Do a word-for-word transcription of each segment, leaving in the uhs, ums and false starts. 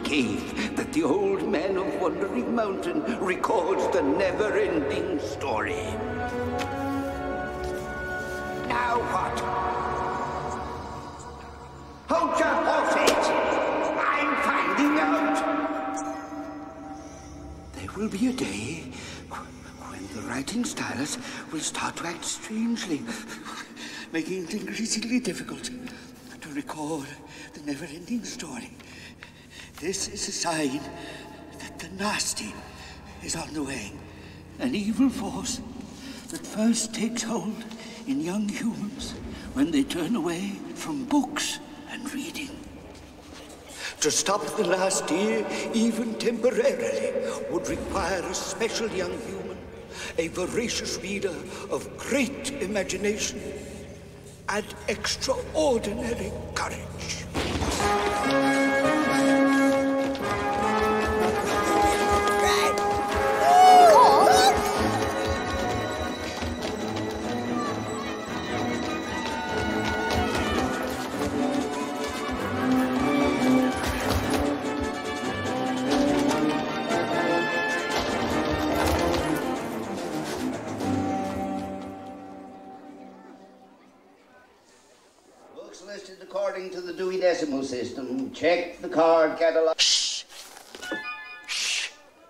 cave that the old man of Wandering Mountain records the never-ending story. Now what? Hold your horses! I'm finding out! There will be a day when the writing stylus will start to act strangely, making it increasingly difficult to record the never-ending story. This is a sign that the nasty is on the way. An evil force that first takes hold in young humans when they turn away from books and reading. To stop the nasty, even temporarily, would require a special young human, a voracious reader of great imagination and extraordinary courage. Listed according to the Dewey Decimal System. Check the card catalog. Shh! Shh!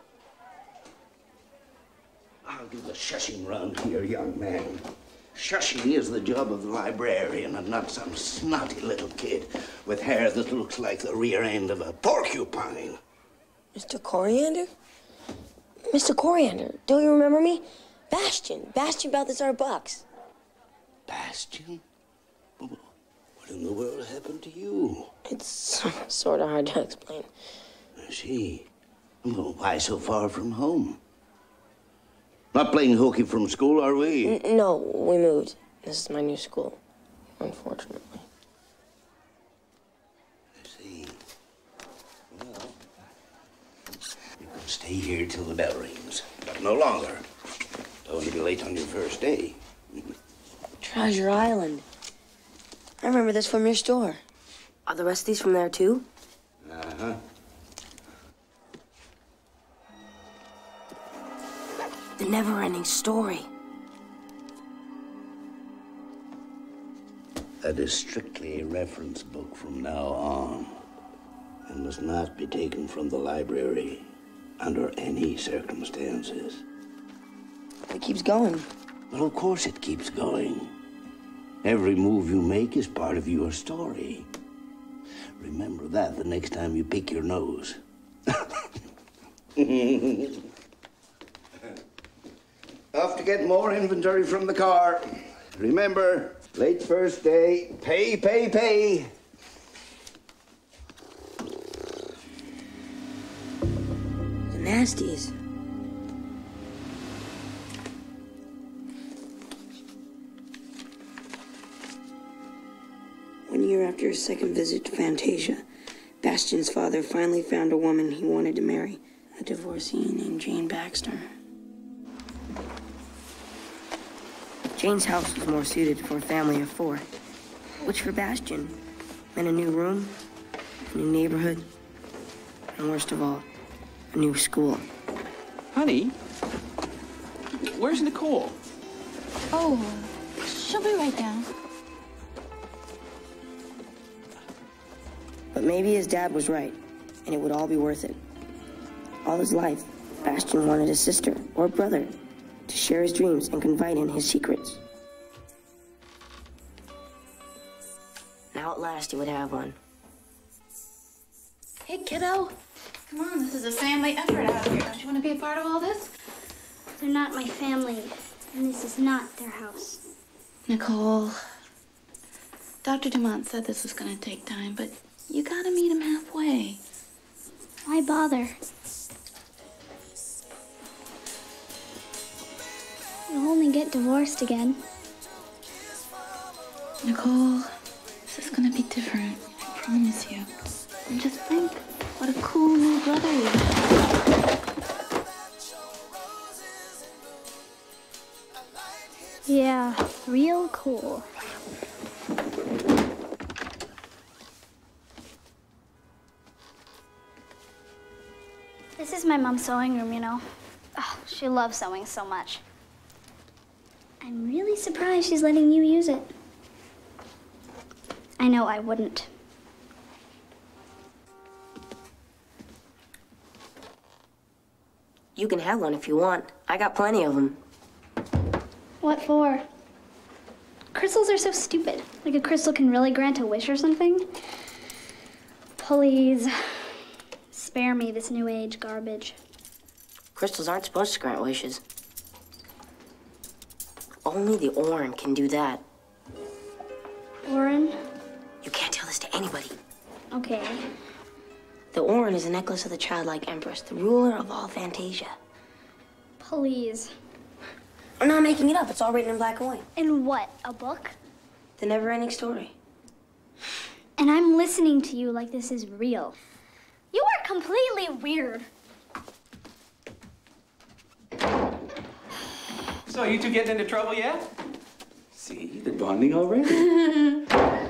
I'll do the shushing round here, young man. Shushing is the job of the librarian and not some snotty little kid with hair that looks like the rear end of a porcupine. Mister Coriander? Mister Coriander, don't you remember me? Bastian. Bastian Balthazar Bucks. Bastian? Oh. What in the world happened to you? It's sort of hard to explain. I see. Well, why so far from home? Not playing hooky from school, are we? N no, we moved. This is my new school, unfortunately. I see. Well, you can stay here till the bell rings, but no longer. Don't want to be late on your first day. Treasure Island. I remember this from your store. Are the rest of these from there, too? Uh-huh. The never-ending story. That is strictly a reference book from now on, and must not be taken from the library under any circumstances. It keeps going. Well, of course it keeps going. Every move you make is part of your story. Remember that the next time you pick your nose. Off to get more inventory from the car. Remember, late first day, pay, pay, pay. The nasties. One year after his second visit to Fantasia, Bastian's father finally found a woman he wanted to marry, a divorcee named Jane Baxter. Jane's house was more suited for a family of four, which for Bastian meant a new room, a new neighborhood, and worst of all, a new school. Honey, where's Nicole? Oh, she'll be right down. But maybe his dad was right, and it would all be worth it. All his life, Bastian wanted a sister or brother to share his dreams and confide in his secrets. Now at last he would have one. Hey, kiddo. Come on, this is a family effort out here. Don't you want to be a part of all this? They're not my family, and this is not their house. Nicole, Doctor Dumont said this was going to take time, but you gotta meet him halfway. Why bother? You'll only get divorced again. Nicole, this is gonna be different. I promise you. And just think what a cool new brother you have. Yeah, real cool. This is my mom's sewing room, you know. Oh, she loves sewing so much. I'm really surprised she's letting you use it. I know I wouldn't. You can have one if you want. I got plenty of them. What for? Crystals are so stupid. Like a crystal can really grant a wish or something. Please, spare me this new age garbage. Crystals aren't supposed to grant wishes. Only the Orin can do that. Orin? You can't tell this to anybody. Okay. The Orin is a necklace of the childlike empress, the ruler of all Fantasia. Please. I'm not making it up. It's all written in black and white. In what? A book? The NeverEnding Story. And I'm listening to you like this is real. You are completely weird. So, you two getting into trouble yet? See, they're bonding already.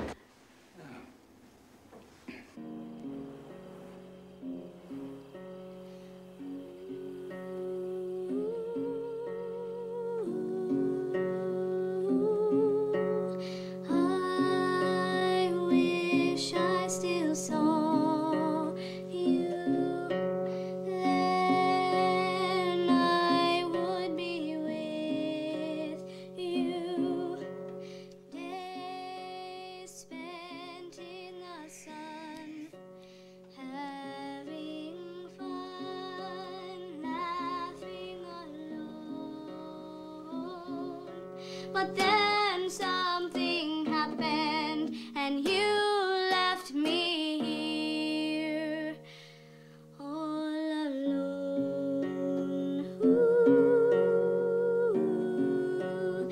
I wish I still saw you. Then I would be with you. Days spent in the sun, having fun, laughing alone. But then something happened, and you left me here all alone. Ooh.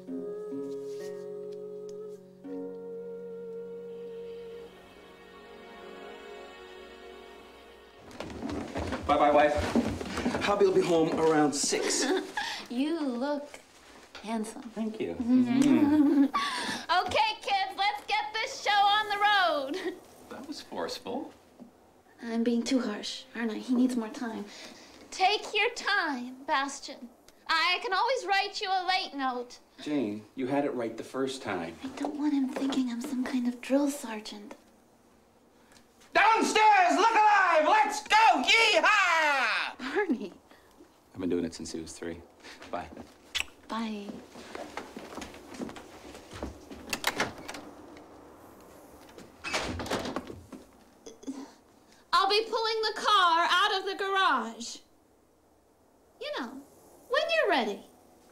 Bye-bye, wife. Hubby will be home around six. You look handsome. Thank you. Okay, kids, let's get this show on the road. That was forceful. I'm being too harsh, aren't I? He needs more time. Take your time, Bastian. I can always write you a late note. Jane, you had it right the first time. I don't want him thinking I'm some kind of drill sergeant. Downstairs, look alive! Let's go! Yee-haw! Barney. I've been doing it since he was three. Bye. Bye. I'll be pulling the car out of the garage. You know, when you're ready.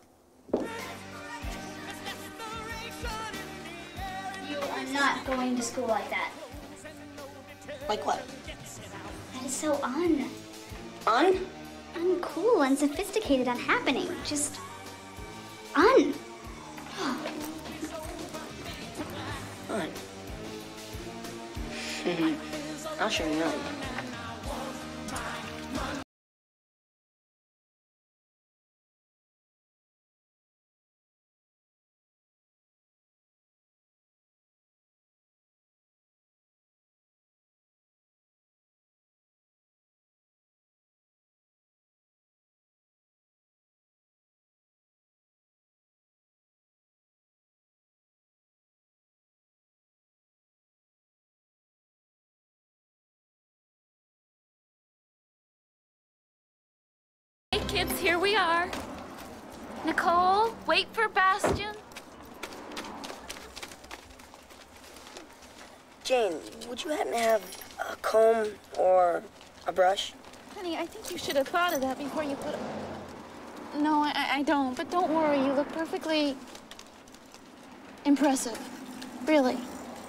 You are not going to school like that. Like what? That is so un... Un? uncool, unsophisticated, unhappening. Just... un. Un. I'll show you around. Hey, kids, here we are. Nicole, wait for Bastian. Jane, would you happen to have a comb or a brush? Honey, I think you should have thought of that before you put it... No, I, I don't, but don't worry. You look perfectly impressive. Really.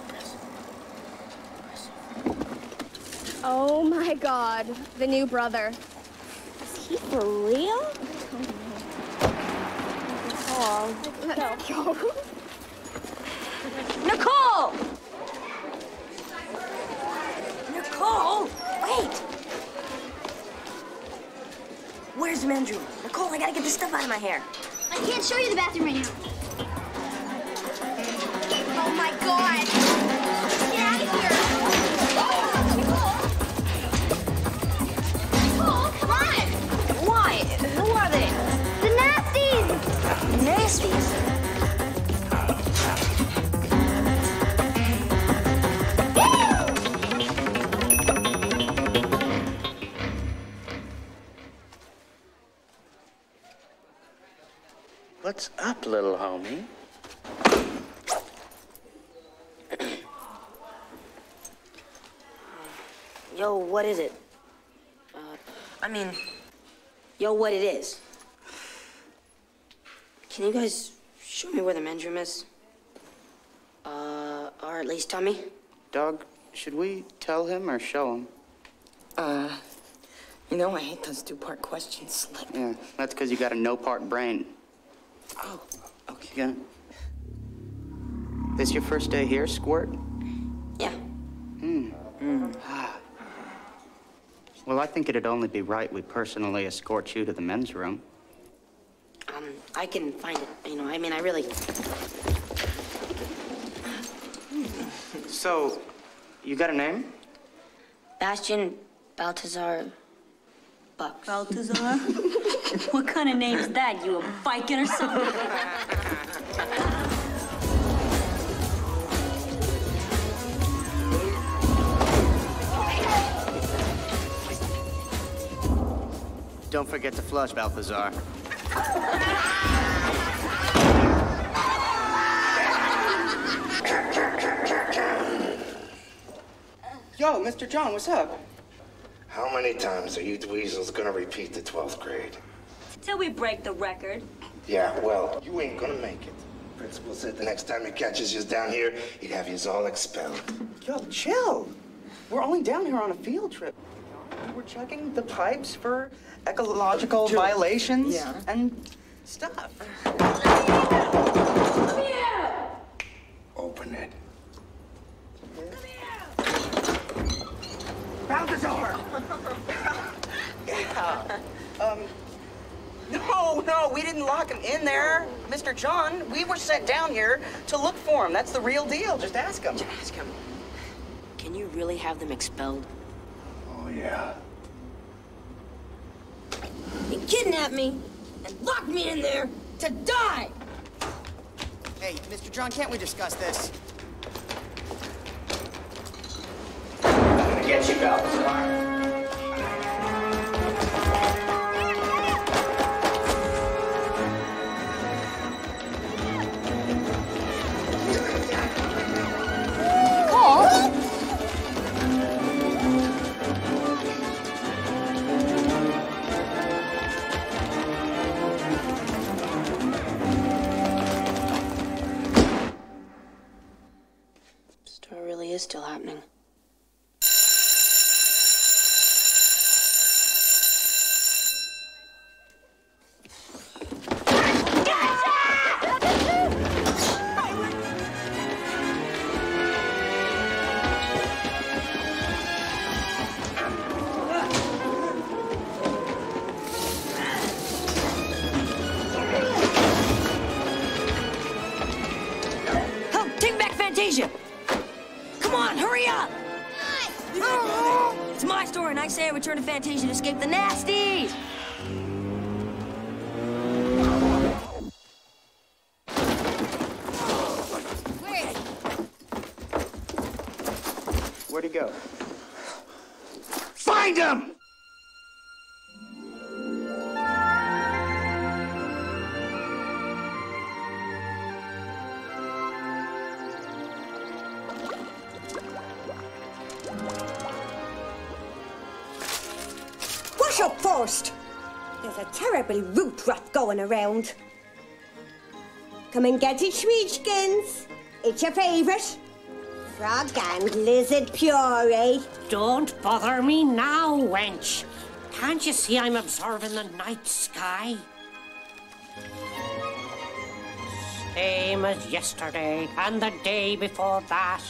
Oh my God, the new brother. Is he for real? Oh, let's go. Nicole! Nicole! Wait! Where's the men's room? Nicole, I gotta get this stuff out of my hair. I can't show you the bathroom right now. Oh my God! Get out of here! Oh, Nicole! Nicole! What's up, little homie? Yo, what is it? Uh, I mean, yo, what it is? Can you guys show me where the men's room is? Uh, or at least tell me? Dog, should we tell him or show him? Uh, you know, I hate those two-part questions. Yeah, that's because you got a no-part brain. Oh, okay. Yeah. This your first day here, Squirt? Yeah. Hmm. Mm. Ah. Well, I think it'd only be right we personally escort you to the men's room. Um, I can find it. You know, I mean, I really... So, you got a name? Bastian Baltazar Bucks. Baltazar? What kind of name's that? You a Viking or something? Don't forget to flush, Balthazar. Yo, Mister John, what's up? How many times are you dweezels gonna repeat the twelfth grade? Till we break the record. Yeah, well, you ain't gonna make it. Principal said the next time he catches you down here, he'd have you all expelled. Yo, chill. We're only down here on a field trip. We're checking the pipes for ecological violations yeah. and stuff. Come here! Open it. Balthazar! Yeah. Um, no, no, we didn't lock him in there. Mister John, we were sent down here to look for him. That's the real deal. Just ask him. Just ask him. Can you really have them expelled? Oh, yeah. You kidnapped me and locked me in there to die! Hey, Mister John, can't we discuss this? Get you, Balthazar. Story really is still happening. Oh, take back Fantasia! Come on, hurry up! It's my story, and I say I return to Fantasia to escape the nasties! Where'd he go? Find him! Wash up first. There's a terrible root rot going around. Come and get it, Schweetskins. It's your favourite. Frog and lizard puree. Don't bother me now, wench. Can't you see I'm observing the night sky? Same as yesterday and the day before that.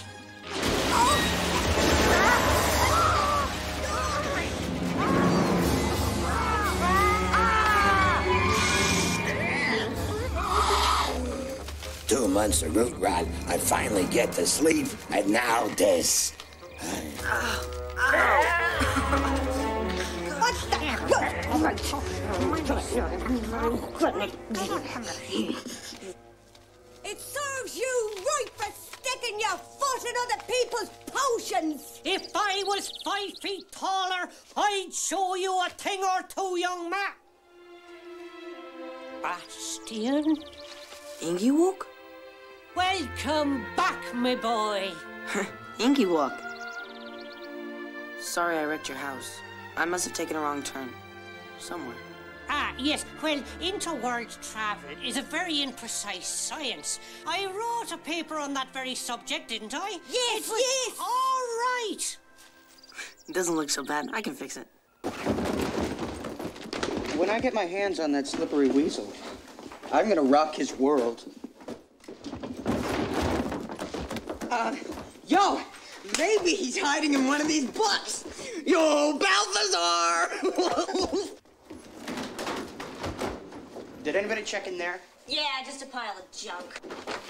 Two months of root rot, I finally get to sleep, and now this. What's that? It serves you right for sticking your foot in other people's potions. If I was five feet taller, I'd show you a thing or two, young man. Bastian? Ingy Walk? Welcome back, my boy. Ingy Walk. Sorry I wrecked your house. I must have taken a wrong turn. Somewhere. Ah, yes. Well, interworld travel is a very imprecise science. I wrote a paper on that very subject, didn't I? Yes, was... yes. All right. It doesn't look so bad. I can fix it. When I get my hands on that slippery weasel, I'm gonna rock his world. Uh, yo, maybe he's hiding in one of these books. Yo, Balthazar! Did anybody check in there? Yeah, just a pile of junk.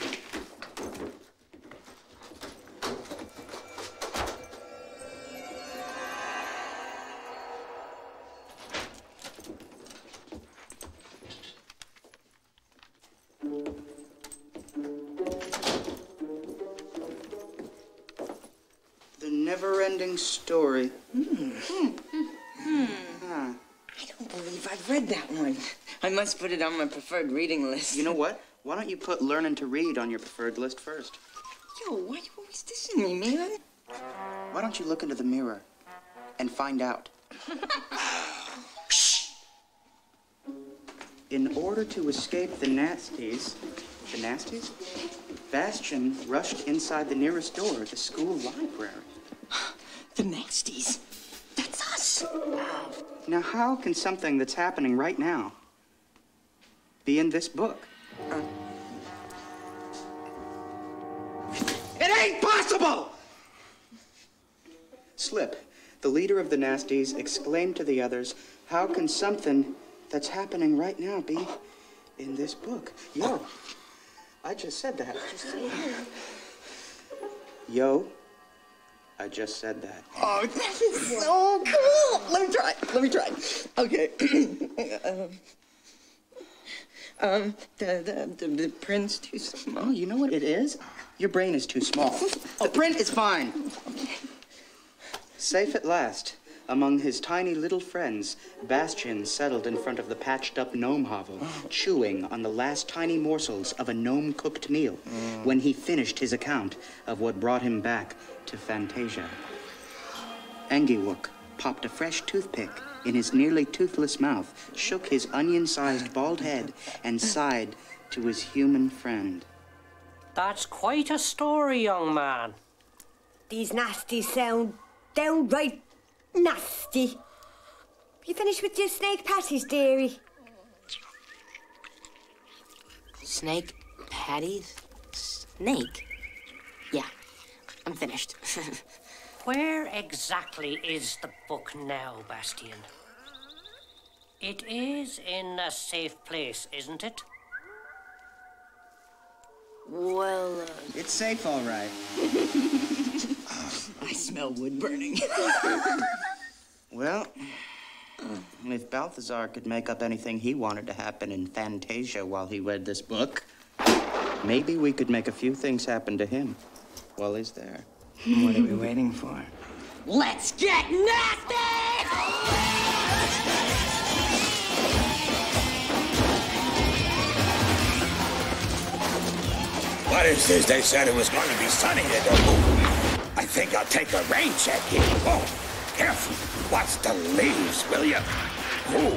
The NeverEnding Story. Hmm. Hmm. Hmm. Huh. I don't believe I've read that one. I must put it on my preferred reading list. You know what? Why don't you put learning to read on your preferred list first? Yo, why you always dissing me, man? Why don't you look into the mirror and find out? Shh! In order to escape the nasties, the nasties? Bastian rushed inside the nearest door, the school library. The nasties. That's us. Now, how can something that's happening right now be in this book? Uh. It ain't possible! Slip, the leader of the nasties, exclaimed to the others, how can something that's happening right now be in this book? Yo, I just said that. Just said that. Yo, I just said that. Oh, that is so cool. Let me try. Let me try. Okay. um, um, the, the, the, the print's too small. Oh, you know what it is? Your brain is too small. The print is fine. Safe at last, among his tiny little friends, Bastian settled in front of the patched-up gnome hovel, chewing on the last tiny morsels of a gnome-cooked meal, mm. when he finished his account of what brought him back to Fantasia. Engiwook popped a fresh toothpick in his nearly toothless mouth, shook his onion-sized bald head, and sighed to his human friend. That's quite a story, young man. These nasties sound downright nasty. You finished with your snake patties, dearie? Snake patties? Snake? Yeah, I'm finished. Where exactly is the book now, Bastian? It is in a safe place, isn't it? Well, uh... It's safe, all right. I smell wood burning. Well, if Balthazar could make up anything he wanted to happen in Fantasia while he read this book, maybe we could make a few things happen to him while he's there. What are we waiting for? Let's get nasty! What is this? They said it was going to be sunny today. I think I'll take a rain check here. Oh, careful. Watch the leaves, will you? Ooh.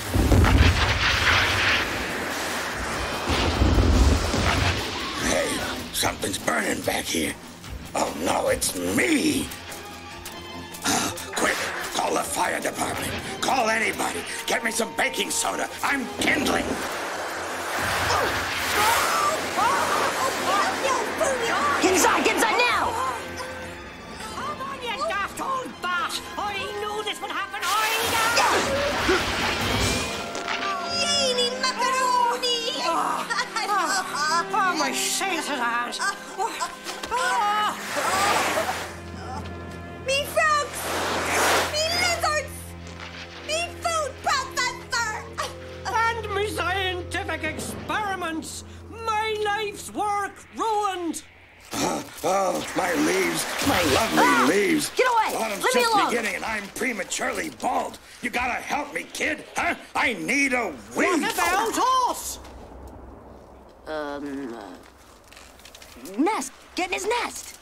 Hey, something's burning back here. Oh, no, it's me. Uh, quick, call the fire department. Call anybody. Get me some baking soda. I'm kindling. Get inside! Get inside now! Come on, you daft old bat! I knew this would happen! I Yay, macaroni! Oh, oh, oh, my sailor's hands! Oh. Me frogs! Me lizards! Me food processor! And me scientific experiments! My life's work ruined! Oh, oh, my leaves, my lovely ah! leaves. Get away! away. Autumn's Leave me just alone. beginning and I'm prematurely bald. You gotta help me, kid, huh? I need a wig. What about us? Um, uh, nest. Get in his nest.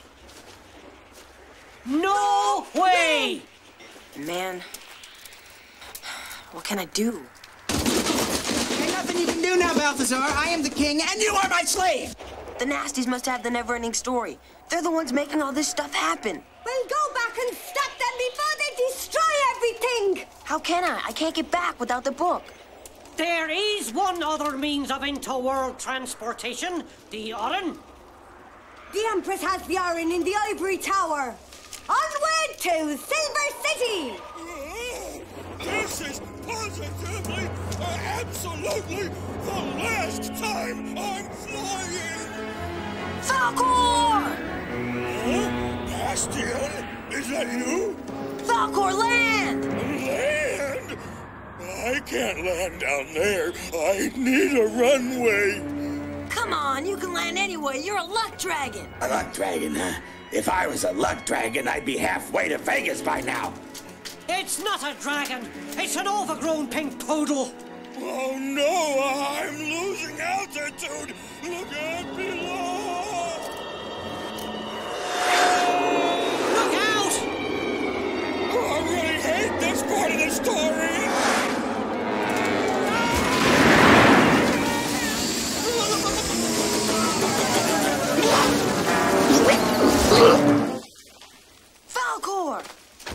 No way! Man, what can I do? There's nothing you can do now, Balthazar. I am the king, and you are my slave. The Nasties must have the NeverEnding Story. They're the ones making all this stuff happen. We'll go back and stop them before they destroy everything. How can I? I can't get back without the book. There is one other means of interworld transportation, the Orin. The Empress has the Orin in the Ivory Tower. Onward to Silver City! This is positively, uh, absolutely the last time I'm flying! Falcor! Huh? Bastian? Is that you? Falcor, land! Land? I can't land down there. I need a runway. Come on, you can land anywhere. You're a luck dragon. A luck dragon, huh? If I was a luck dragon, I'd be halfway to Vegas by now. It's not a dragon. It's an overgrown pink poodle. Oh no, I'm losing altitude. Look out below. Look out! Oh, I really hate this part of the story. Falcor!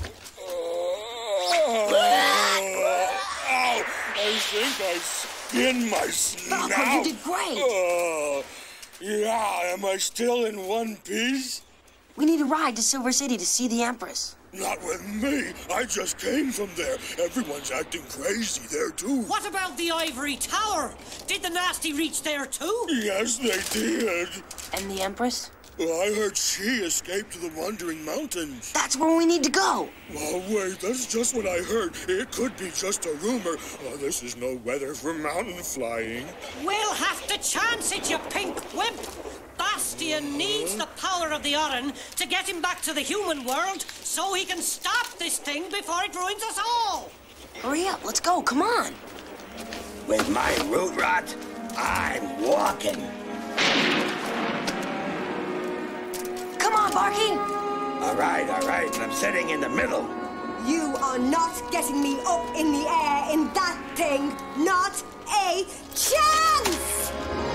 Oh, ow, I think I skinned my snout. Falcor, you did great. Oh, yeah, am I still in one piece? We need a ride to Silver City to see the Empress. Not with me. I just came from there. Everyone's acting crazy there, too. What about the Ivory Tower? Did the Nasty reach there, too? Yes, they did. And the Empress? Well, I heard she escaped to the Wandering Mountains. That's where we need to go. Oh, wait, that's just what I heard. It could be just a rumor. Oh, this is no weather for mountain flying. We'll have to chance it, you pink wimp. Bastian needs the power of the Orin to get him back to the human world so he can stop this thing before it ruins us all. Hurry up, let's go, come on. With my root rot, I'm walking. Come on, Barky. All right, all right, I'm sitting in the middle. You are not getting me up in the air in that thing. Not a chance!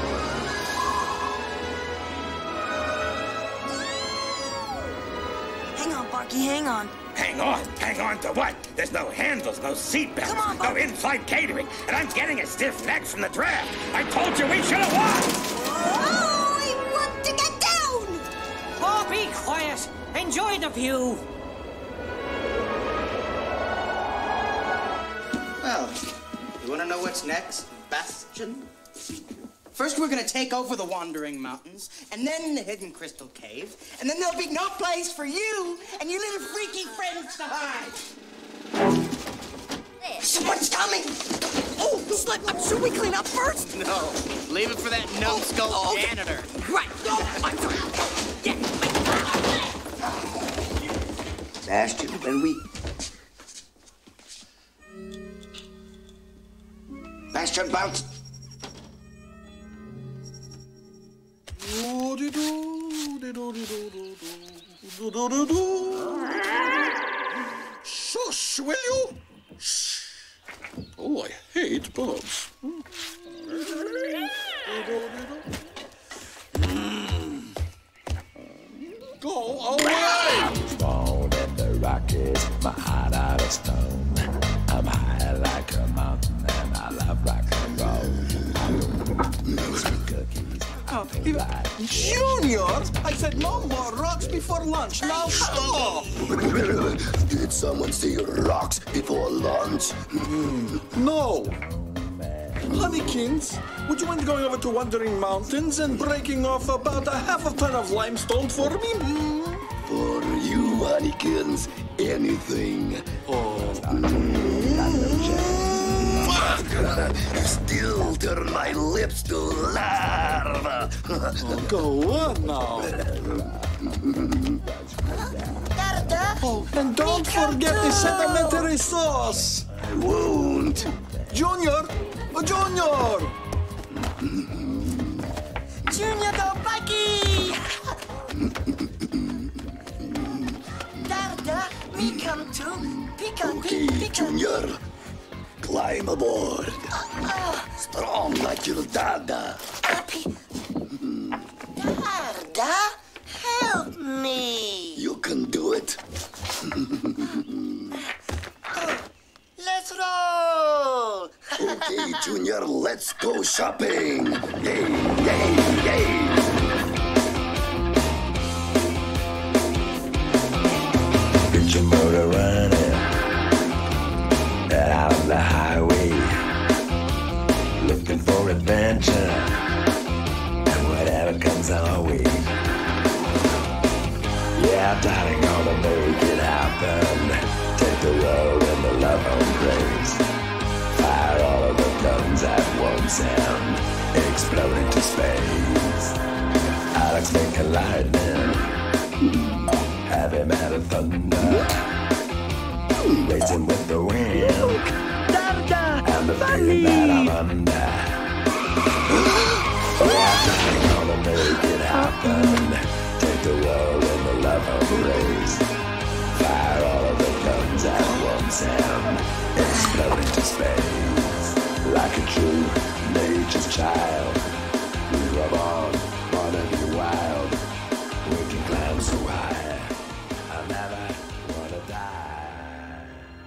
Hang on, Barky, hang on. Hang on, hang on to what? There's no handles, no seatbelts, Come on, no Barky. in-flight catering, and I'm getting a stiff neck from the draft. I told you we should have won! Oh, I want to get down! Oh, be quiet. Enjoy the view. Well, you want to know what's next, Bastian? First, we're going to take over the Wandering Mountains, and then the Hidden Crystal Cave, and then there'll be no place for you and your little freaky friends to hide. Someone's coming! Oh, slip! Should we clean up first? No, leave it for that numbskull Oh, okay. janitor. Right. Oh, I'm sorry. Yeah. Bastian, when we... Bastian, bounce! Shush, will you? Shh. Oh, I hate bugs. Go away! Born in the Rockies, my heart out of stone. I'm high like a mountain and I love rock and roll. I don't cookies. Oh, Junior! I said no more rocks before lunch. Now stop! Did someone say rocks before lunch? No! Honeykins, would you mind going over to Wandering Mountains and breaking off about a half a ton of limestone for me? For you, Honeykins, anything. Oh. Still turn my lips to lava. Oh, go on now. Garda, Oh, and don't forget the sedimentary sauce. I won't. Junior! Oh, Junior! Junior, go Bucky! Dada, me come too. Pika, Okay, pika. Junior. Climb aboard. Uh, Strong like your dada. Happy. Dada, help me. You can do it. Let's roll. Okay, Junior, let's go shopping. Yay, yay, yay. Get your motor running, get out on the highway, looking for adventure, and whatever comes our way. Yeah, darling, gonna make it happen. Take the world and the love on praise. Fire all of the guns at once and explode into space. Alex making lightning, heavy metal thunder, racing with the wind, and the feeling that I'm under. Yeah, darling, gonna make it happen. Take the world and the love of race. Fire all of the guns at once and explode into space. Like a true nature's child, we rub on, wanna be wild. We can climb so high, I never wanna die.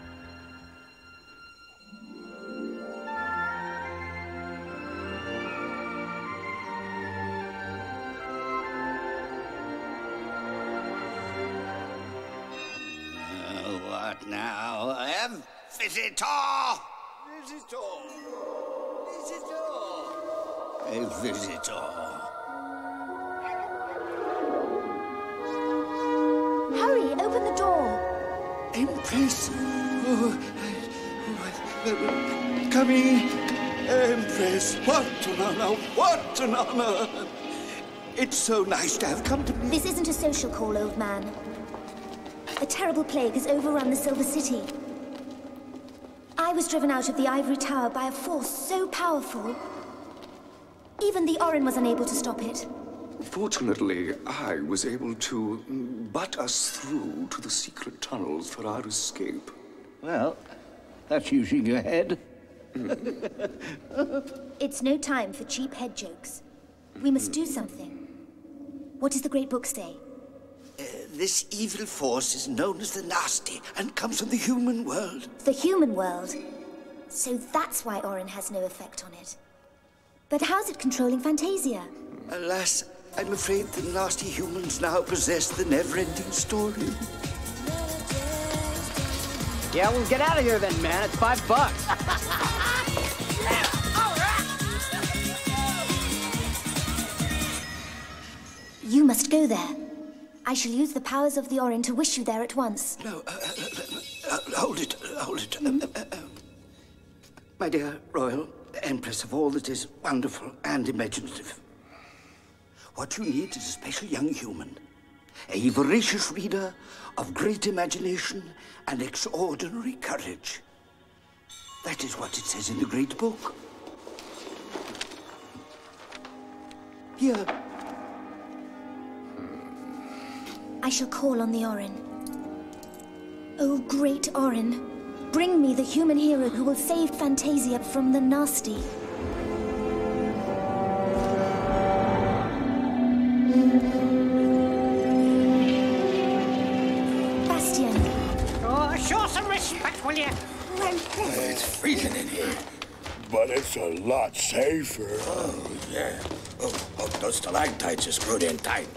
What now? A visitor! Visitor! Visitor! A visitor. Hurry, open the door. Empress! Oh, oh, come in. Empress, what an honor! What an honor! It's so nice to have come to me. This isn't a social call, old man. A terrible plague has overrun the Silver City. I was driven out of the Ivory Tower by a force so powerful, even the Orin was unable to stop it. Fortunately, I was able to butt us through to the secret tunnels for our escape. Well, that's using your head. It's no time for cheap head jokes. We must do something. What does the Great Book say? Uh, this evil force is known as the Nasty and comes from the human world. The human world? So that's why Orin has no effect on it. But how's it controlling Fantasia? Alas, I'm afraid the nasty humans now possess the NeverEnding Story. Yeah, well, get out of here then, man. It's five bucks. You must go there. I shall use the powers of the Orin to wish you there at once. No, uh, uh, uh, hold it, hold it. Mm-hmm. uh, uh, uh, my dear Royal Empress of all that is wonderful and imaginative, what you need is a special young human, a voracious reader of great imagination and extraordinary courage. That is what it says in the Great Book. Here. I shall call on the Orin. Oh, great Orin, bring me the human hero who will save Fantasia from the Nasty. Bastian. Oh, show some respect, will you? It's freezing in here. But it's a lot safer. Oh, yeah. Oh, oh, those stalactites are screwed in tight.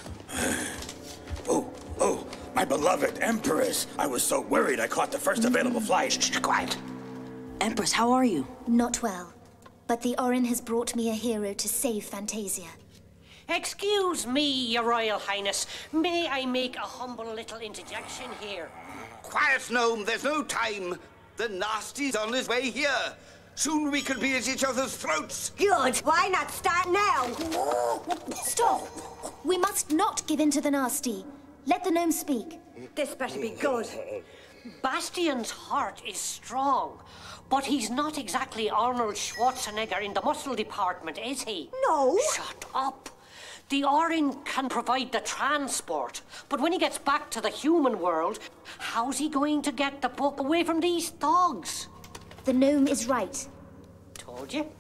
Oh, oh, my beloved Empress. I was so worried I caught the first available flight. Shh, quiet. Empress, how are you? Not well. But the Orin has brought me a hero to save Fantasia. Excuse me, Your Royal Highness. May I make a humble little interjection here? Quiet, gnome. There's no time. The Nasty's on his way here. Soon we could be at each other's throats. Good. Why not start now? Stop! We must not give in to the Nasty. Let the gnome speak. This better be good. Bastian's heart is strong, but he's not exactly Arnold Schwarzenegger in the muscle department, is he? No. Shut up. The Orin can provide the transport, but when he gets back to the human world, how's he going to get the book away from these thugs? The gnome is right. Told you.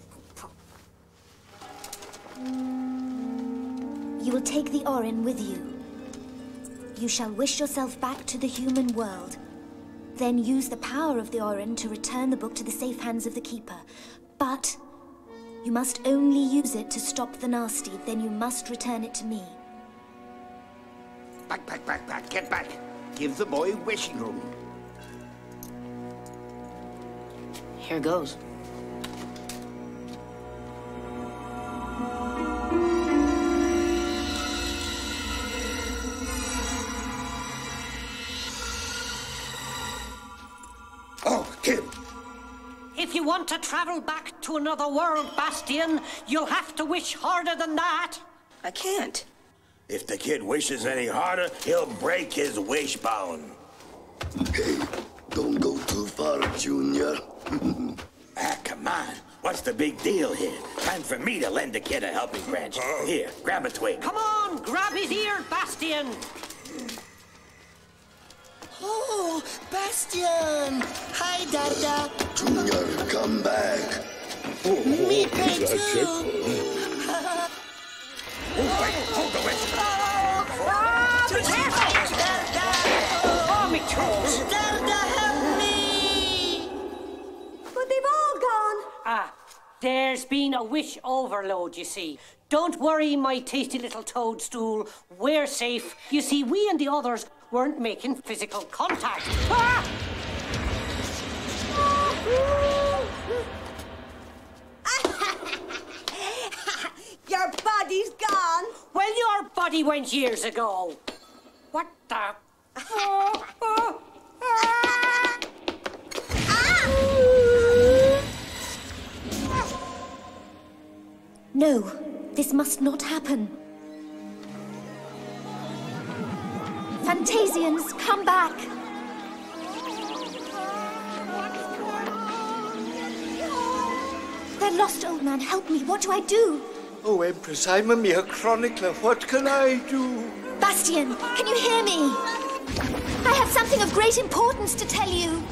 You will take the Orin with you. You shall wish yourself back to the human world. Then use the power of the Orin to return the book to the safe hands of the Keeper. But you must only use it to stop the nasty. Then you must return it to me. Back, back, back, back. Get back. Give the boy wishing room. Here goes. Oh, kid. If you want to travel back to another world, Bastian, you'll have to wish harder than that. I can't. If the kid wishes any harder, he'll break his wishbone. Hey, don't go too far, Junior. Ah, come on. What's the big deal here? Time for me to lend the kid a helping wrench. Here, grab a twig. Come on, grab his ear, Bastian. Oh, Bastian! Hi, Dada. Junior, come back. Me pay too. Oh, wait, hold the wrench. Ah, be careful! Oh, me toes. Dada, help me! But they've all gone. Ah, there's been a wish overload, you see. Don't worry, my tasty little toadstool. We're safe. You see, we and the others weren't making physical contact. Ah! Your body's gone. Well, your body went years ago. What the? Oh, oh, ah! No, this must not happen. Fantasians, come back! They're lost, old man. Help me. What do I do? Oh, Empress, I'm a mere chronicler. What can I do? Bastian, can you hear me? I have something of great importance to tell you.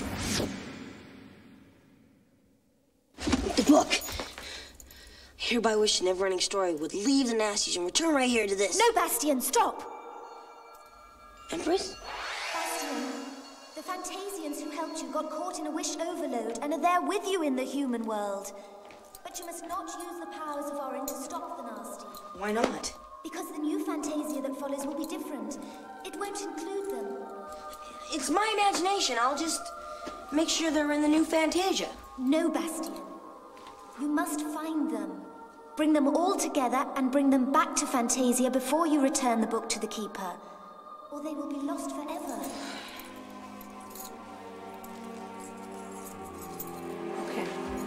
The book. I hereby wish the NeverEnding Story would leave the nasties and return right here to this. No, Bastian, stop. Empress? Bastian, the Fantasians who helped you got caught in a wish overload and are there with you in the human world. But you must not use the powers of Orin to stop the nasty. Why not? Because the new Fantasia that follows will be different. It won't include them. It's my imagination. I'll just make sure they're in the new Fantasia. No, Bastian. You must find them. Bring them all together and bring them back to Fantasia before you return the book to the Keeper. Or they will be lost forever. Okay.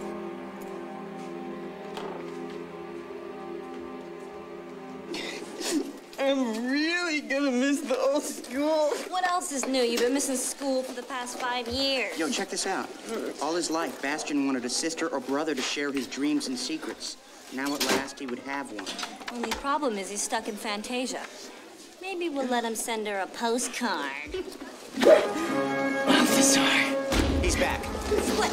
I'm really gonna miss the old school. What else is new? You've been missing school for the past five years. Yo, check this out. All his life, Bastian wanted a sister or brother to share his dreams and secrets. Now at last he would have one. Only problem is he's stuck in Fantasia. Maybe we'll let him send her a postcard. Officer. He's back. What?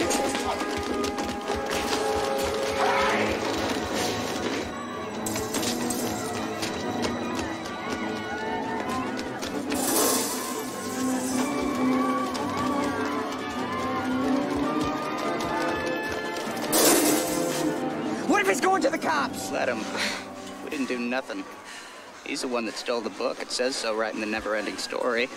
What if he's going to the cops? Let him. We didn't do nothing. He's the one that stole the book. It says so right in the NeverEnding Story.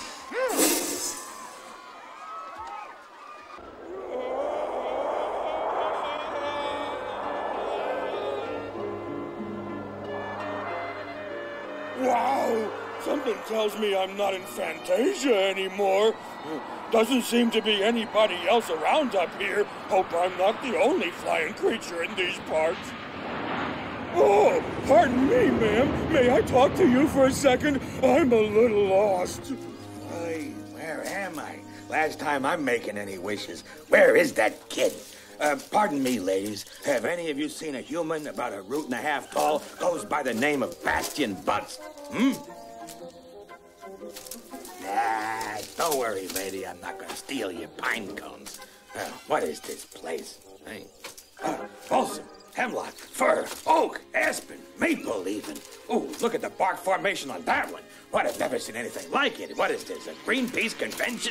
Wow! Something tells me I'm not in Fantasia anymore. Doesn't seem to be anybody else around up here. Hope I'm not the only flying creature in these parts. Oh, pardon me, ma'am. May I talk to you for a second? I'm a little lost. Hey, where am I? Last time I'm making any wishes. Where is that kid? Uh, pardon me, ladies. Have any of you seen a human about a root and a half tall, goes by the name of Bastian Butts? Hmm? Nah, don't worry, lady. I'm not gonna steal your pine cones. Uh, what is this place? Hey. Uh, balsam, hemlock, fir, oak, aspen, maple even. Ooh, look at the bark formation on that one. What, I've never seen anything like it. What is this, a Greenpeace convention?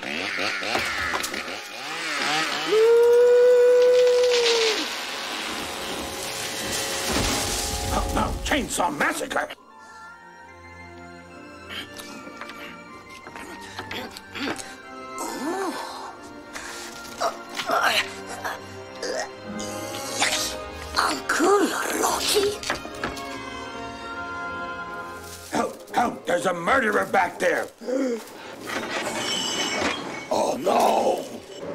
Oh, no, Chainsaw Massacre! Uncle Rocky? Help! Help! There's a murderer back there! Oh, no!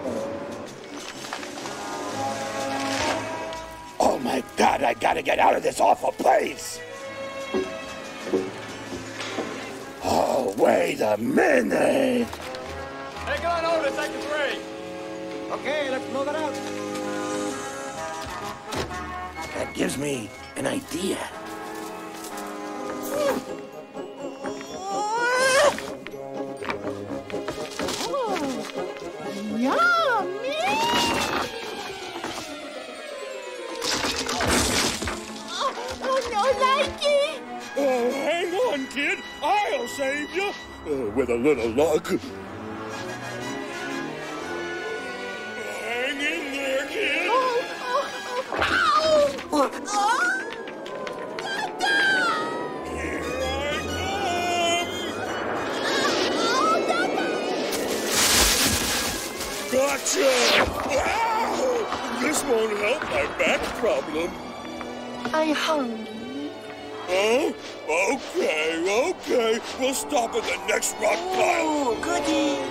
Oh, my God, I gotta get out of this awful place! Oh, wait a minute! Take on over to second three. Okay, let's move it out. That gives me an idea. Yummy! Oh, no, likey! Oh, hang on, kid. I'll save you. Uh, with a little luck. Hang in there, kid. Oh, oh, oh, ow! Oh. Here I come. Gotcha! Ow! This won't help my back problem. I hungry. Oh, okay, okay. We'll stop at the next rock pile. Oh, goody.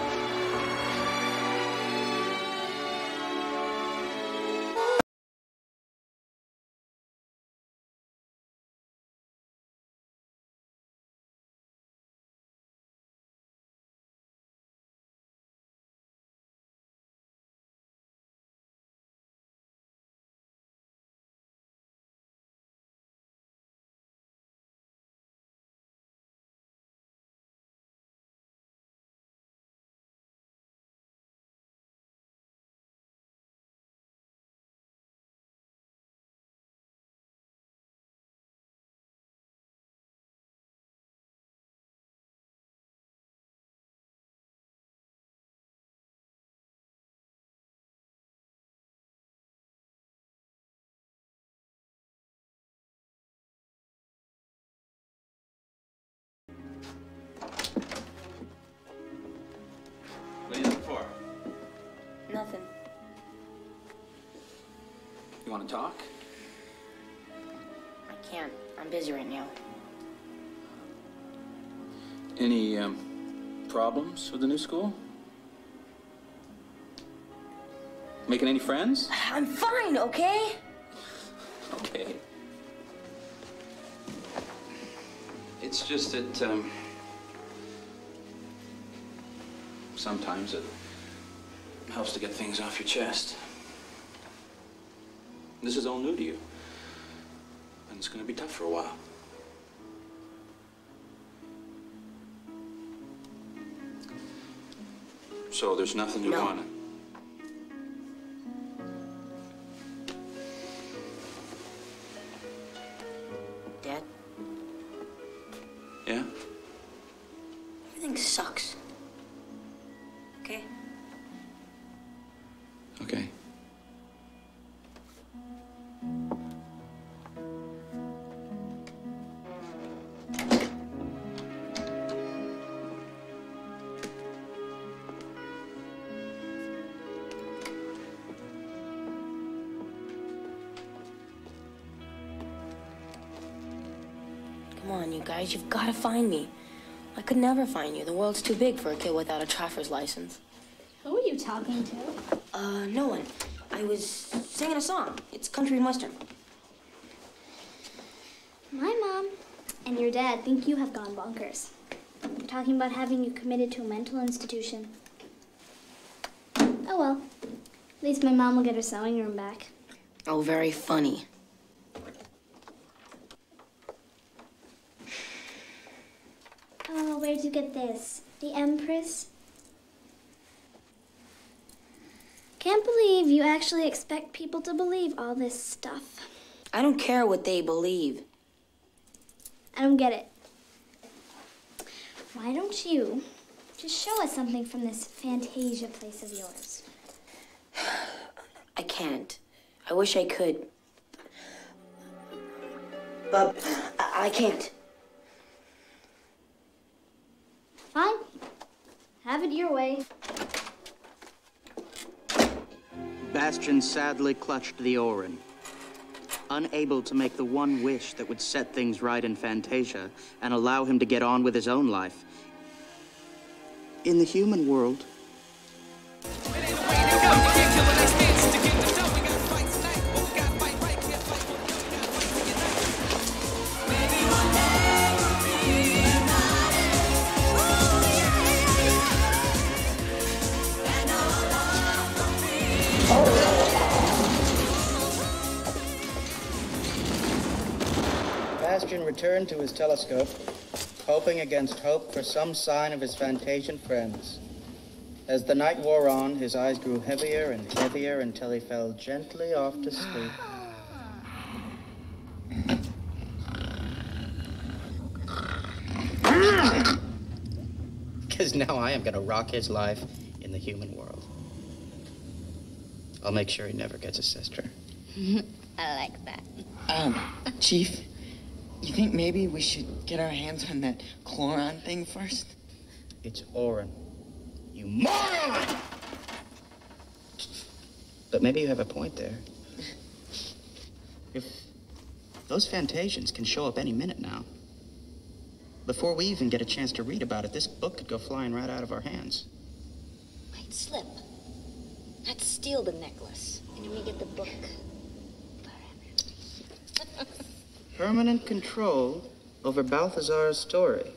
What are you looking for? Nothing. You want to talk? I can't. I'm busy right now. Any um, problems with the new school? Making any friends? I'm fine, okay? Okay. It's just that um, sometimes it helps to get things off your chest. This is all new to you, and it's going to be tough for a while. So there's nothing you No. want to... Dad, Yeah? everything sucks. Okay? Okay. Come on, you guys, you've got to find me. I could never find you. The world's too big for a kid without a traffer's license. Who are you talking to? Uh, no one. I was singing a song. It's country and western. My mom and your dad think you have gone bonkers. They're talking about having you committed to a mental institution. Oh well. At least my mom will get her sewing room back. Oh, very funny. Oh, where'd you get this? The Empress? Can't believe you actually expect people to believe all this stuff. I don't care what they believe. I don't get it. Why don't you just show us something from this Fantasia place of yours? I can't. I wish I could. But I, I can't. Fine. Have it your way. Bastian sadly clutched the Orin. Unable to make the one wish that would set things right in Fantasia and allow him to get on with his own life. In the human world, Bastian returned to his telescope, hoping against hope for some sign of his Fantasian friends. As the night wore on, his eyes grew heavier and heavier until he fell gently off to sleep. Because now I am going to rock his life in the human world. I'll make sure he never gets a sister. I like that. Um, Chief, you think maybe we should get our hands on that chloron thing first? It's Orin. You moron! But maybe you have a point there. If those Fantasians can show up any minute now, before we even get a chance to read about it, this book could go flying right out of our hands. Might slip. Let's steal the necklace, and then we get the book. Permanent control over Balthazar's story.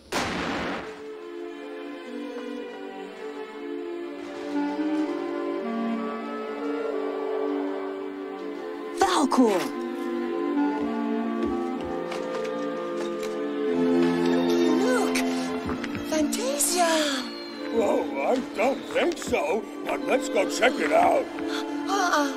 Falcor! Look! Fantasia! Whoa, I don't think so. But let's go check it out. Uh-uh.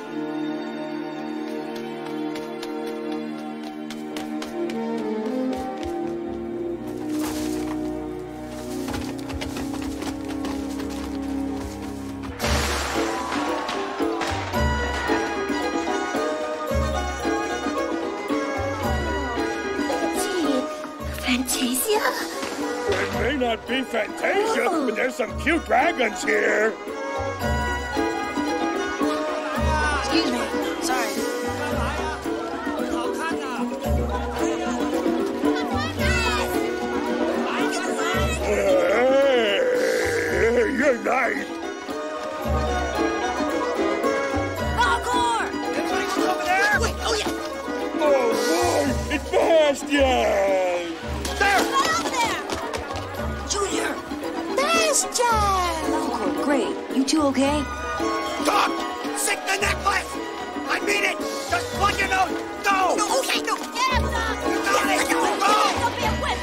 It may not be Fantasia, oh. but there's some cute dragons here. Excuse me. Sorry. Hey, you're nice. Falcor! Anybody over there? Wait, oh yeah. Oh boy, it's Bastian! Oh, great. You two okay? Stop! Sick the necklace! I mean it! Just plug your nose! Go! No, okay, no! Get him, Doc! You got it! Go! Don't be a whip!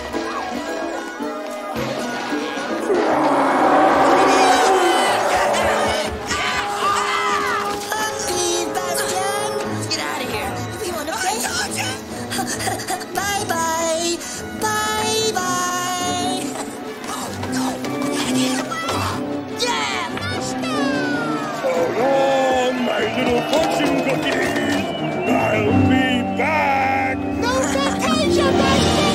Leave, Bastian! Get out of here! We want to play. Bye-bye! Bye-bye! Oh, no! So long, my little fortune cookies. I'll be back. No Fantasia, Bastian!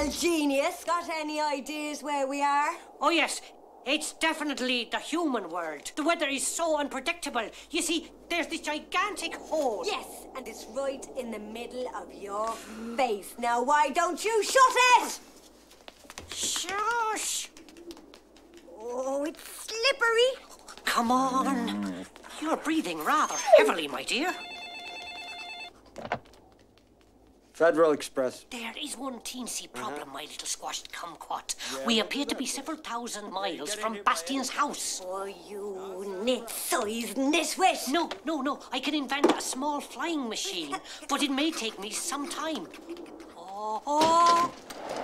Well, genius, got any ideas where we are? Oh, yes. It's definitely the human world. The weather is so unpredictable. You see, there's this gigantic hole. Yes, and it's right in the middle of your face. Now, why don't you shut it? Shush! Oh, it's slippery. Come on. You're breathing rather heavily, my dear. Federal Express. There is one teensy problem, uh-huh. my little squashed kumquat. Yeah. We appear to be several thousand miles from Bastian's house. Oh, you nit-sized nitwit! No, no, no. I can invent a small flying machine, but it may take me some time. Oh, oh.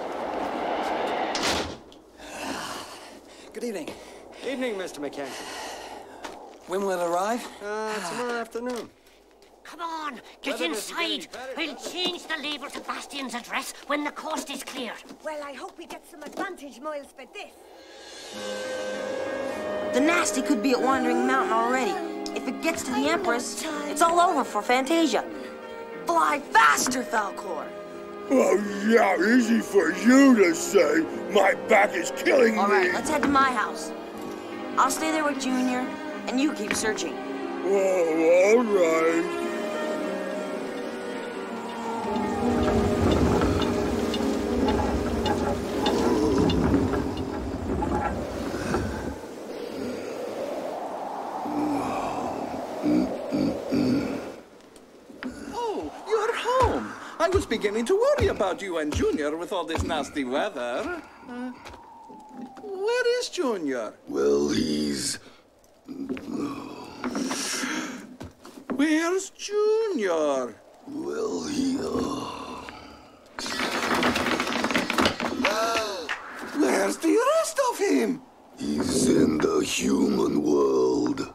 Good evening. Evening, Mister Mackenzie. When will it arrive? Uh, tomorrow afternoon. Come on, get inside. We'll change the label to Bastian's address when the coast is cleared. Well, I hope we get some advantage miles for this. The nasty could be at Wandering Mountain already. If it gets to the Empress, it's all over for Fantasia. Fly faster, Falcor. Oh, yeah, easy for you to say. My back is killing me. All right, let's head to my house. I'll stay there with Junior, and you keep searching. Oh, all right. I was beginning to worry about you and Junior with all this nasty weather. Uh, where is Junior? Well, he's... Where's Junior? Well, he... Where's the rest of him? He's in the human world.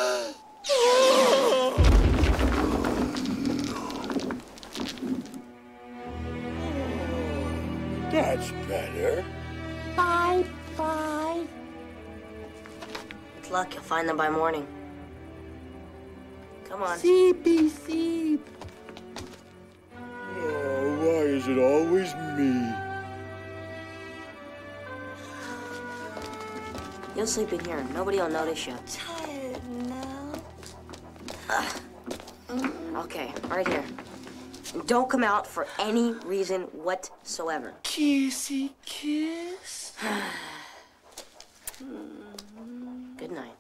That's better. Bye, bye. With luck, you'll find them by morning. Come on. Seepy seep. Oh, why is it always me? You'll sleep in here. Nobody will notice you. Tired now. Uh, okay, right here. And don't come out for any reason whatsoever. Kissy kiss. Good night.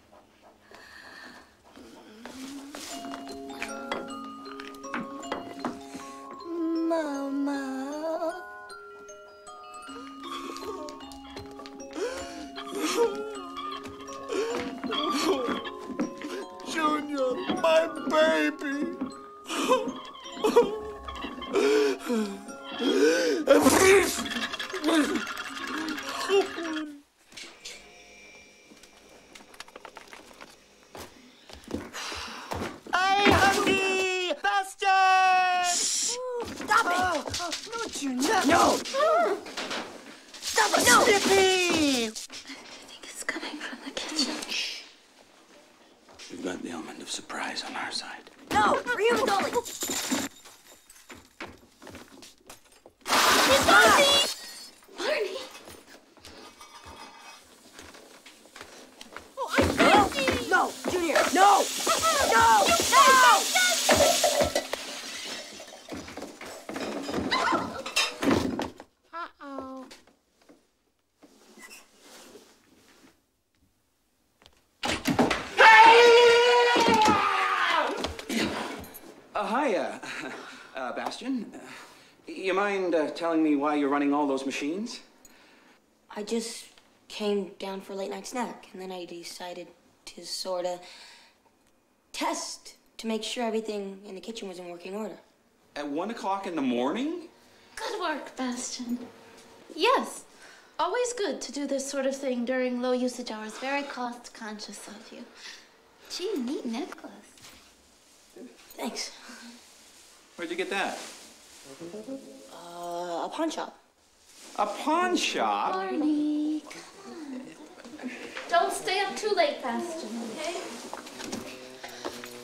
Mama. Junior, my baby. Hey, Hungry! Bastian! Stop it! Oh, oh, no, Junior. No! Stop it! No! I Snippy! think it's coming from the kitchen. Shh. We've got the element of surprise on our side. No! For humans only! It's Marty! Marty! Oh, I'm busy! No! Junior! No! No! No! Uh-oh. Uh, hi, uh, uh, Bastian. Uh, you mind uh, telling me why you're running all those machines? I just came down for a late night snack, and then I decided to sort of test to make sure everything in the kitchen was in working order. At one o'clock in the morning? Good work, Bastian. Yes, always good to do this sort of thing during low usage hours. Very cost conscious of you. Gee, neat necklace. Thanks. Where'd you get that? Uh, a pawn shop. A pawn shop? Barney, come on. Don't stay up too late, Bastian, okay?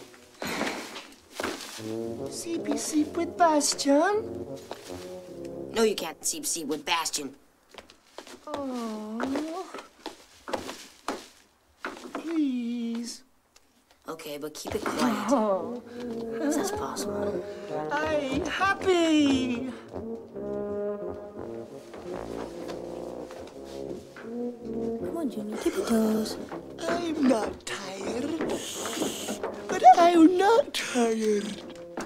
Sleepy sleep with Bastian. No, you can't seep seep with Bastian. Oh. Please. Okay, but keep it quiet. Oh. If that's possible. I'm happy. Come on, Junior, tip your toes. I'm not tired. But I'm not tired.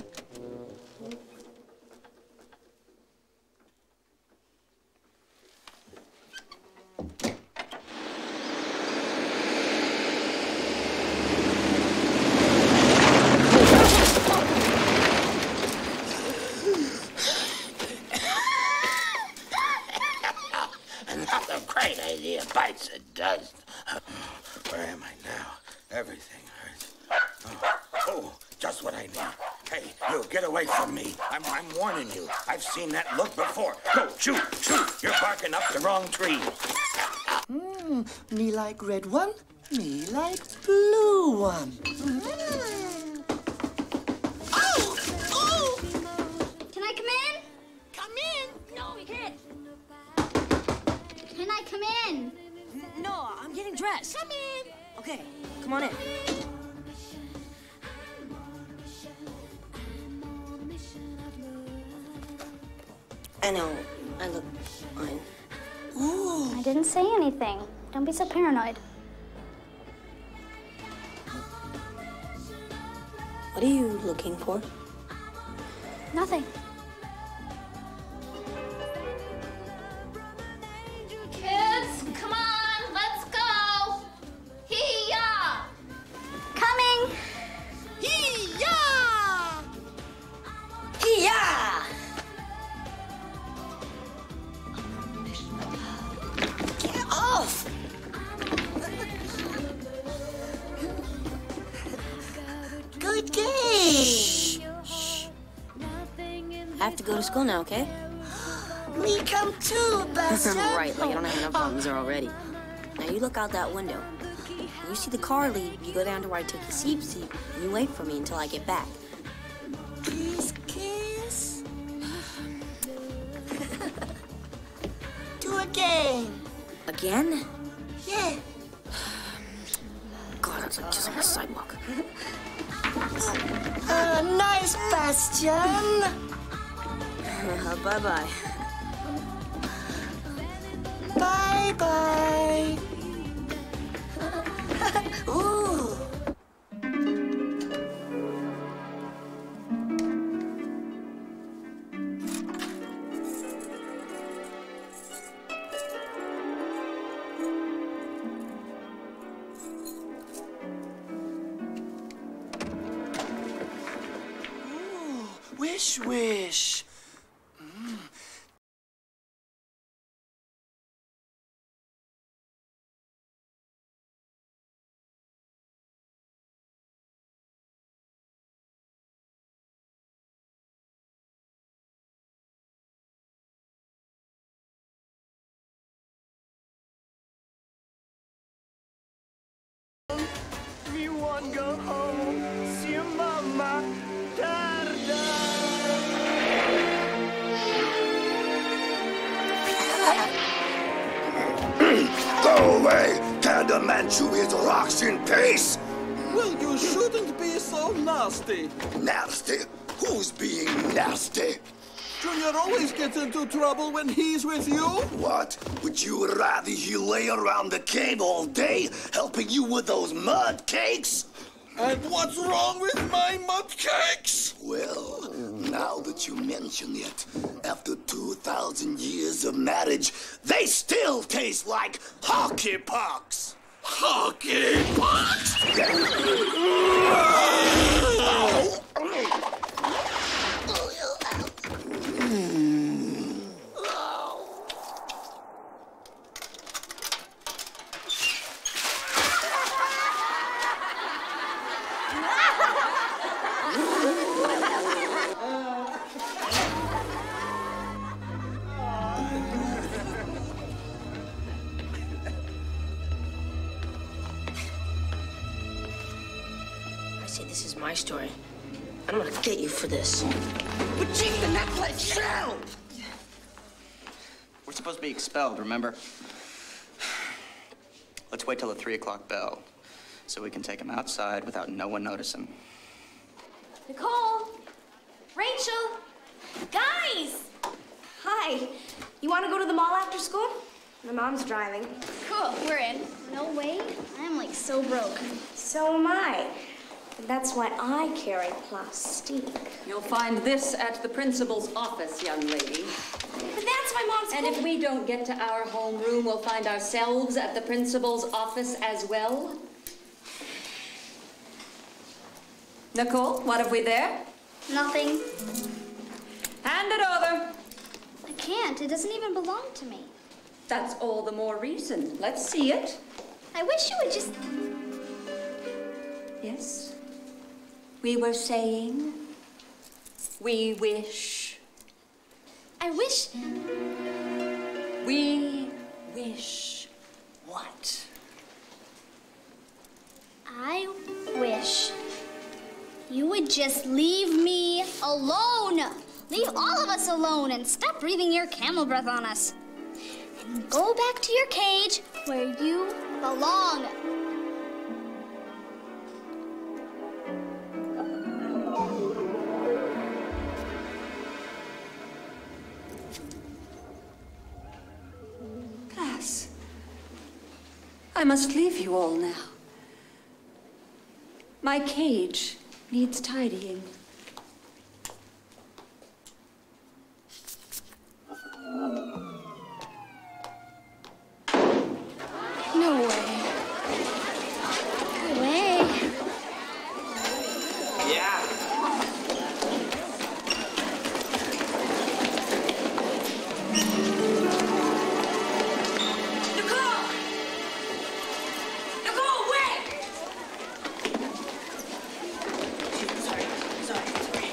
Another great idea bites the dust. Where am I now? Everything hurts. Oh, oh, just what I need. Hey, you, get away from me. I'm, I'm warning you. I've seen that look before. Go, shoot, shoot. You're barking up the wrong tree. Mm, me like red one, me like blue one. Mm. Oh! Oh! Can I come in? Come in? No, you can't. Can I come in? No, I'm getting dressed. Come in. Okay, come on in. I know, I look fine. Ooh. I didn't say anything. Don't be so paranoid. What are you looking for? Nothing. Kids, come on, let's go. Hee-yah! Coming. Hee-yah! Hee-yah! Get off! Good game! I have to go to school now, okay? Me come too, Bastian. Right, like I don't have enough buttons there already. Now you look out that window. When you see the car leave, you go down to where I took the seep seep, and you wait for me until I get back. Kiss, kiss. Do again. Again? Yeah. God, that's like kissing on the sidewalk. Uh, nice, Bastian. Bye-bye. Bye-bye. Ooh. Wish, wish. Mm. Me want go home, see mama, Go away! Can the man chew his rocks in peace? Well, you shouldn't be so nasty. Nasty? Who's being nasty? Junior always gets into trouble when he's with you. What? Would you rather he lay around the cave all day, helping you with those mud cakes? And what's wrong with my mud cakes? Well, now that you mention it, after two thousand years of marriage, they still taste like hockey pucks. Hockey pucks? This is my story. I'm gonna get you for this. But keep the necklace down! supposed to be expelled, remember? Let's wait till the three o'clock bell so we can take him outside without no one noticing. Nicole! Rachel! Guys! Hi. You want to go to the mall after school? My mom's driving. Cool, we're in. No way. I'm like so broke. So am I. And that's why I carry plastique. You'll find this at the principal's office, young lady. But that's my mom's And if we don't get to our homeroom, we'll find ourselves at the principal's office as well. Nicole, what have we there? Nothing. Hand it over. I can't. It doesn't even belong to me. That's all the more reason. Let's see it. I wish you would just... Yes? We were saying, we wish. I wish... We wish what? I wish you would just leave me alone. Leave all of us alone and stop breathing your camel breath on us. And go back to your cage where you belong. Class, I must leave you all now. My cage needs tidying. No way. No way. Yeah. Nicole! Nicole, wait! Sorry, sorry, sorry.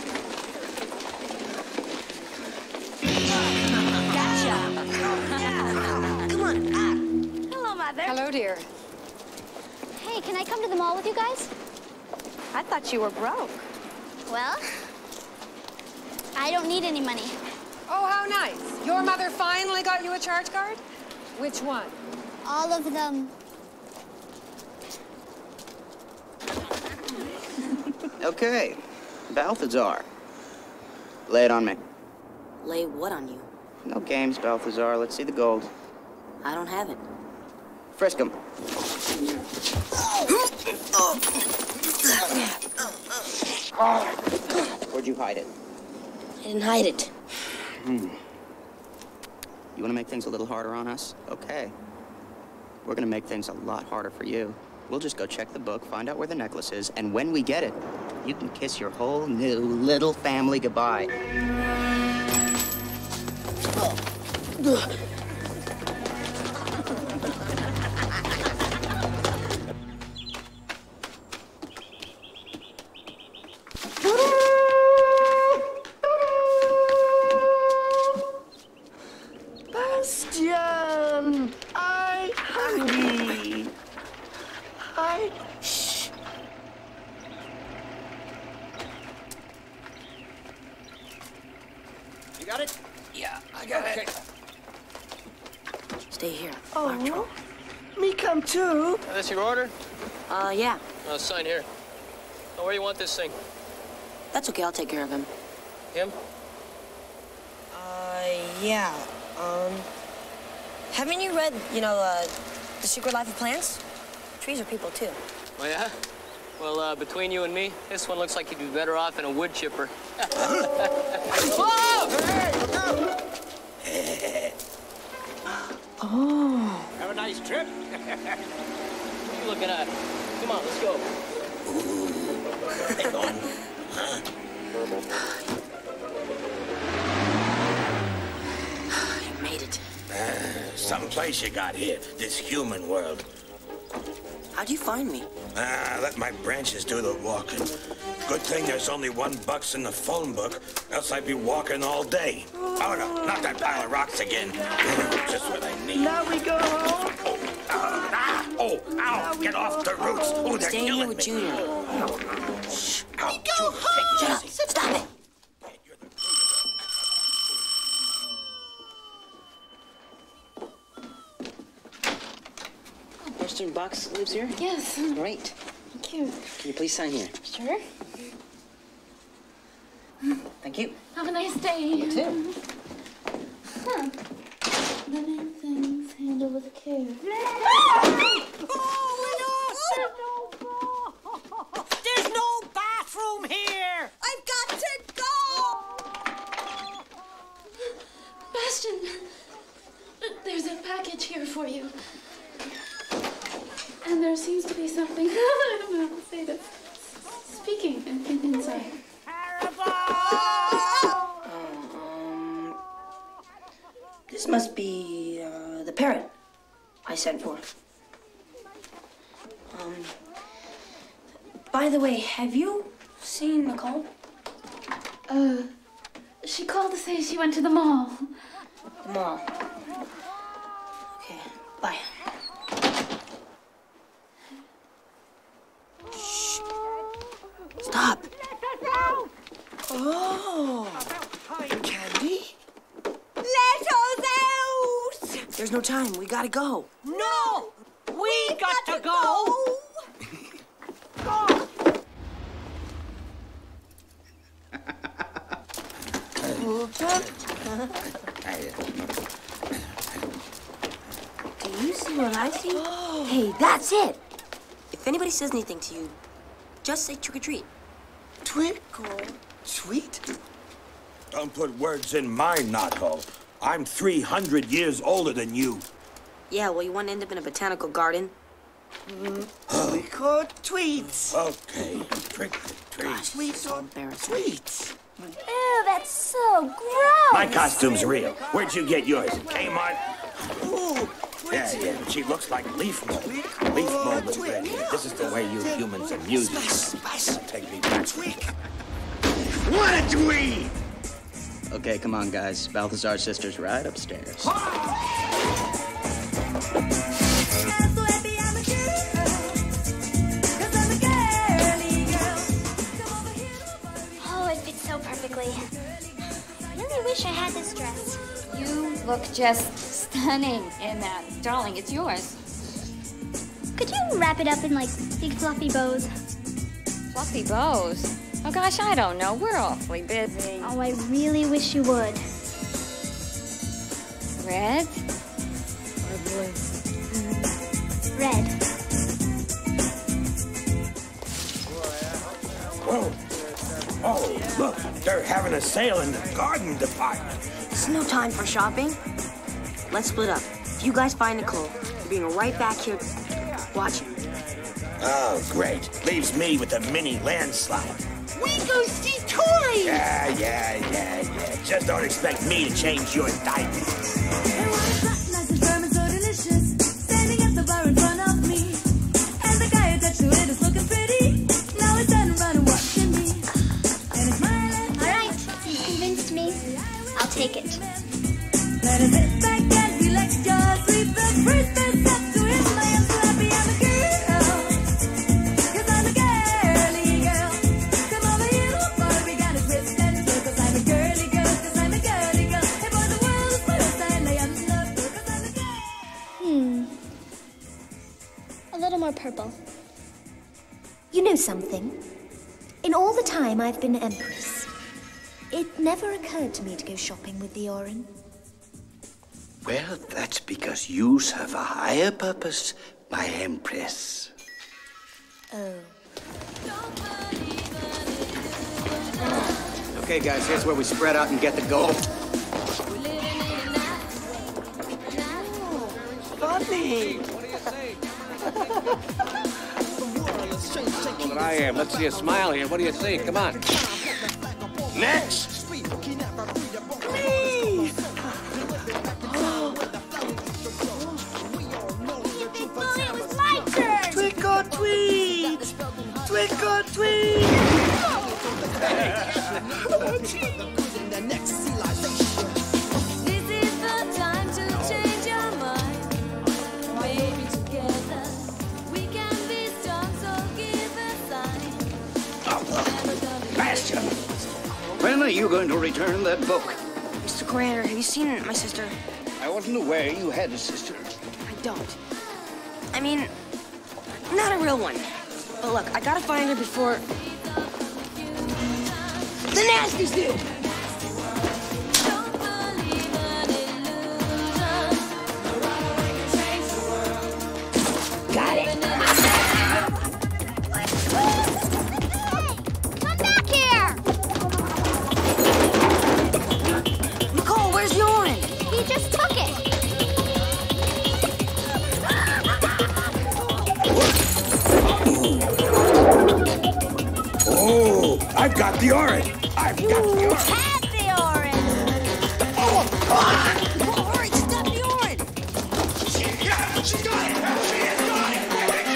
Gotcha. Come on. Hello, Mother. Hello, dear. Hey, can I come to the mall with you guys? I thought you were broke. Well, I don't need any money. Oh, how nice. Your mother finally got you a charge card? Which one? All of them. Okay, Balthazar. Lay it on me. Lay what on you? No games, Balthazar. Let's see the gold. I don't have it. Frisk him. Where'd you hide it? I didn't hide it. Hmm. You want to make things a little harder on us? Okay. We're going to make things a lot harder for you. We'll just go check the book, find out where the necklace is, and when we get it, you can kiss your whole new little family goodbye. Bastian! I hungry. I... Shh. You got it? Yeah, I got okay. it. Stay here. Oh, me come too. Is this your order? Uh, yeah. Uh, sign here. Oh, where do you want this thing? That's okay, I'll take care of him. Him? Uh, yeah. Um, haven't you read, you know, uh, The Secret Life of Plants? Trees are people, too. Oh, yeah? Well, uh, between you and me, this one looks like he'd be better off in a wood chipper. Whoa! Hey! Oh. Have a nice trip. What are you looking at? Come on, let's go. Hang on. Huh? You made it. Uh, someplace you got here, this human world. How'd you find me? Ah, let my branches do the walking. Good thing there's only one bucks in the phone book, else I'd be walking all day. Oh, no, not that pile of rocks again. Just what I need. Now we go home. Oh, uh, ah, oh, ow, get off the roots. Oh, they're Stay killing here with me. Junior. Shh, ow, We go home. Shut up. Stop it. Mister Box lives here? Yes. Great. Thank you. Can you please sign here? Sure. Thank you. Have a nice day. You too. Huh. Living things handled with care. There's no bathroom here! I've got to go! Bastian, there's a package here for you. And there seems to be something, I don't know how to say this, speaking in, in, inside. Um, this must be uh, the parrot I sent for. Um, by the way, have you seen Nicole? Uh, she called to say she went to the mall. The mall. Okay, bye. Shh. Stop. Oh. Candy? Let us out! There's no time. We gotta go. No! We got, got to go! go. Do you see what I see? Hey, that's it. If anybody says anything to you, just say trick or treat. Twinkle, sweet. Don't put words in my knothole. I'm three hundred years older than you. Yeah, well, you want to end up in a botanical garden? Mm, twinkle, tweets. Okay, trick or treat. Twinkle, tweets. Ew, that's so gross. My costume's real. Where'd you get yours? Kmart? Ooh, Yeah, yeah, she looks like leaf mold. Leaf mold is red here. This is the way you humans amuse yourself. Take me back. What a dweeb! Okay, come on, guys. Balthazar's sister's right upstairs. Oh, it fits so perfectly. I really wish I had this dress. You look just stunning in that. Darling, it's yours. Could you wrap it up in, like, big fluffy bows? Fluffy bows? Oh, gosh, I don't know. We're awfully busy. Oh, I really wish you would. Red? Or blue? Red. Whoa. Oh, look, they're having a sale in the garden department. It's no time for shopping. Let's split up. If you guys find Nicole, you're being right back here watching. Oh, great. Leaves me with a mini landslide. We go see toys! Yeah, yeah, yeah, yeah. Just don't expect me to change your diaper. Alright, you've convinced me. I'll take it. Let us sit back and relax, just leave the Christmas up to him. I am so happy I'm a girl, 'cause I'm a girly girl. Come over here, little boy, we got a twist and twirl, 'cause I'm a girly girl, 'cause I'm a girly girl. Hey boy, the world is full of style, I am the girl, 'cause I'm a girl. Hmm. A little more purple. You know something? In all the time I've been Empress, it never occurred to me to go shopping with the Orin. Well, that's because you serve a higher purpose, my Empress. Oh. Okay, guys, here's where we spread out and get the gold. Funny. Well, that I am. Let's see a smile here. What do you say? Come on. Next. Me! Big boy, it was my turn! Trick or tweet! Trick or tweet! This is the time to change your mind. Maybe together we can be strong, so give a sign. Bastian! When are you going to return that book? Mister Coriander, have you seen my sister? I wasn't aware you had a sister. I don't. I mean, Not a real one. But look, I gotta find her before the nasties do. Got it. Come back here! Nicole, where's the orange? He just took it. Oh, I've got the orange. I've got the orange. Have the orange. Oh, ah! Oh, orange, stop the orange. Yeah, she's got it. She has got it.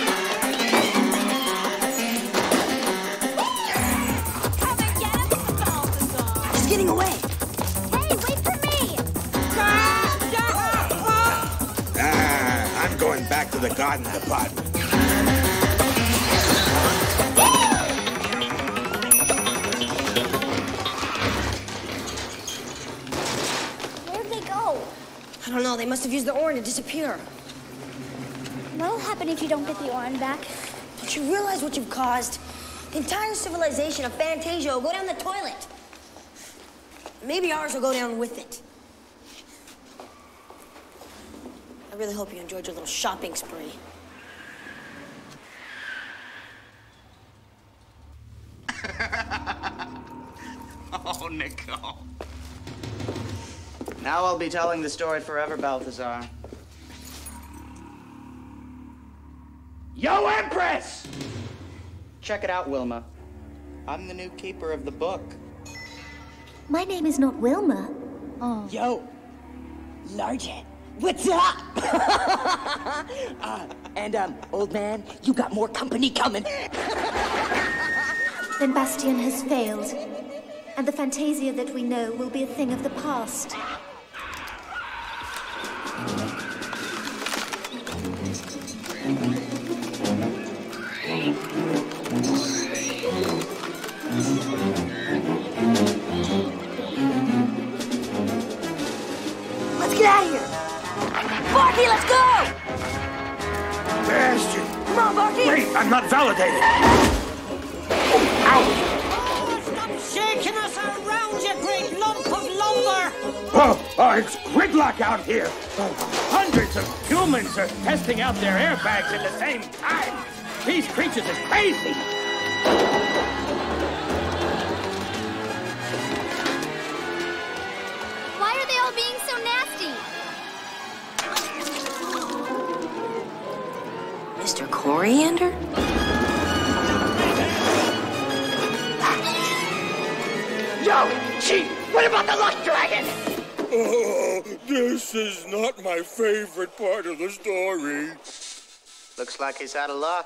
Come and get him, Balthazar. He's getting away. Hey, wait for me. Ah, I'm going back to the garden department. Where'd they go? I don't know, they must have used the orange to disappear. What'll happen if you don't get the orange back? Don't you realize what you've caused? The entire civilization of Fantasia will go down the toilet. Maybe ours will go down with it. I really hope you enjoyed your little shopping spree. Oh, Nicole. Now I'll be telling the story forever, Balthazar. Yo, Empress! Check it out, Wilma. I'm the new keeper of the book. My name is not Wilma. Oh. Yo, Largent, what's up? uh, and, um, old man, you got more company coming. Then Bastian has failed, and the Fantasia that we know will be a thing of the past. Let's get out of here! Barky, let's go! Bastian! Come on, Barky! Wait, I'm not validated! Oh, ow! Stop shaking us around, you great lump of lumber! Oh, oh, it's gridlock out here! Hundreds of humans are testing out their airbags at the same time! These creatures are crazy! Why are they all being so nasty? Mister Coriander? Yo, Chief, what about the luck dragon? Oh, this is not my favorite part of the story. Looks like he's out of luck.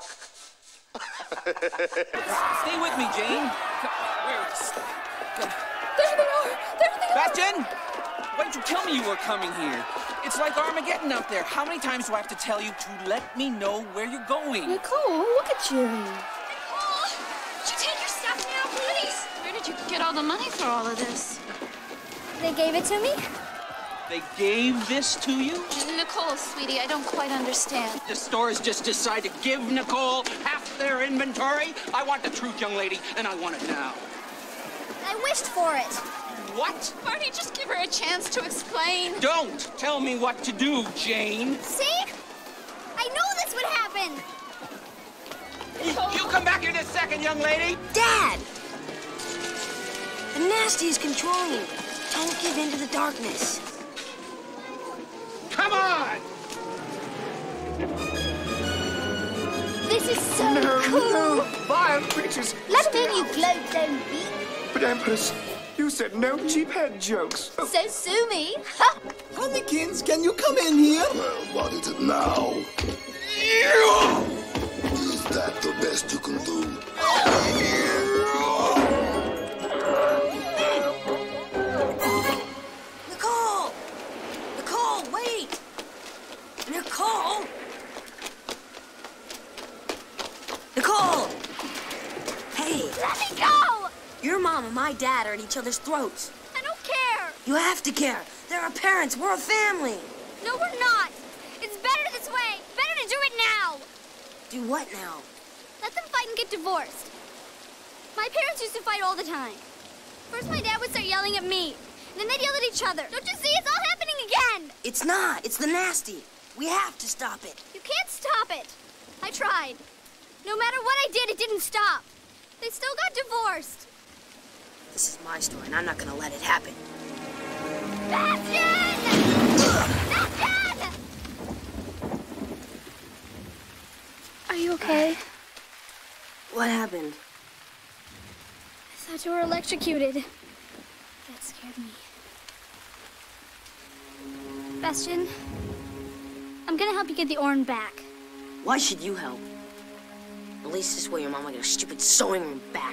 Stay with me, Jane. Where is... There they are! There they are! Bastian! Why didn't you tell me you were coming here? It's like Armageddon out there. How many times do I have to tell you to let me know where you're going? Nicole, look at you. Nicole, would you take your stuff now, please? Where did you get all the money for all of this? They gave it to me? They gave this to you? Nicole, sweetie, I don't quite understand. The stores just decide to give Nicole half their inventory? I want the truth, young lady, and I want it now. I wished for it. What? Marty, just give her a chance to explain. Don't tell me what to do, Jane. See? I knew this would happen. You come back here this second, young lady. Dad! The nasty is controlling you. Don't give in to the darkness. Come on! This is so No, cool. no, vile creatures. Let me in, you glow-dome beak. But Empress, you said no cheap head jokes. So sue me. Honeykins, can you come in here? Well, what is it now? Is that the best you can do? Nicole! Nicole, wait! Nicole! Nicole! Hey! Let me go! Your mom and my dad are at each other's throats. I don't care. You have to care. They're our parents. We're a family. No, we're not. It's better this way. Better to do it now. Do what now? Let them fight and get divorced. My parents used to fight all the time. First, my dad would start yelling at me. And then they'd yell at each other. Don't you see? It's all happening again. It's not. It's the nasty. We have to stop it. You can't stop it. I tried. No matter what I did, it didn't stop. They still got divorced. This is my story, and I'm not going to let it happen. Bastian! Bastian! Are you okay? What happened? I thought you were electrocuted. That scared me. Bastian, I'm gonna help you get the Orin back. Why should you help? At least this way your mom will get her stupid sewing room back.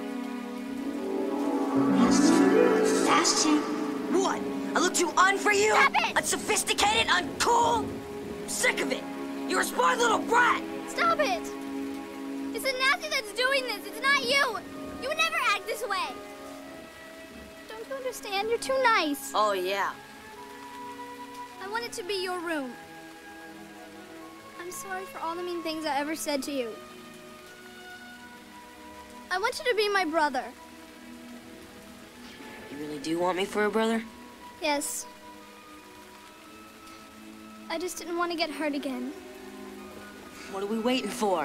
Bastian. What? I look too un for you? Stop it! Unsophisticated, uncool? I'm sick of it. You're a spoiled little brat. Stop it! It's the nasty that's doing this. It's not you. You would never act this way. Don't you understand? You're too nice. Oh, yeah. I want it to be your room. I'm sorry for all the mean things I ever said to you. I want you to be my brother. You really do want me for a brother? Yes. I just didn't want to get hurt again. What are we waiting for?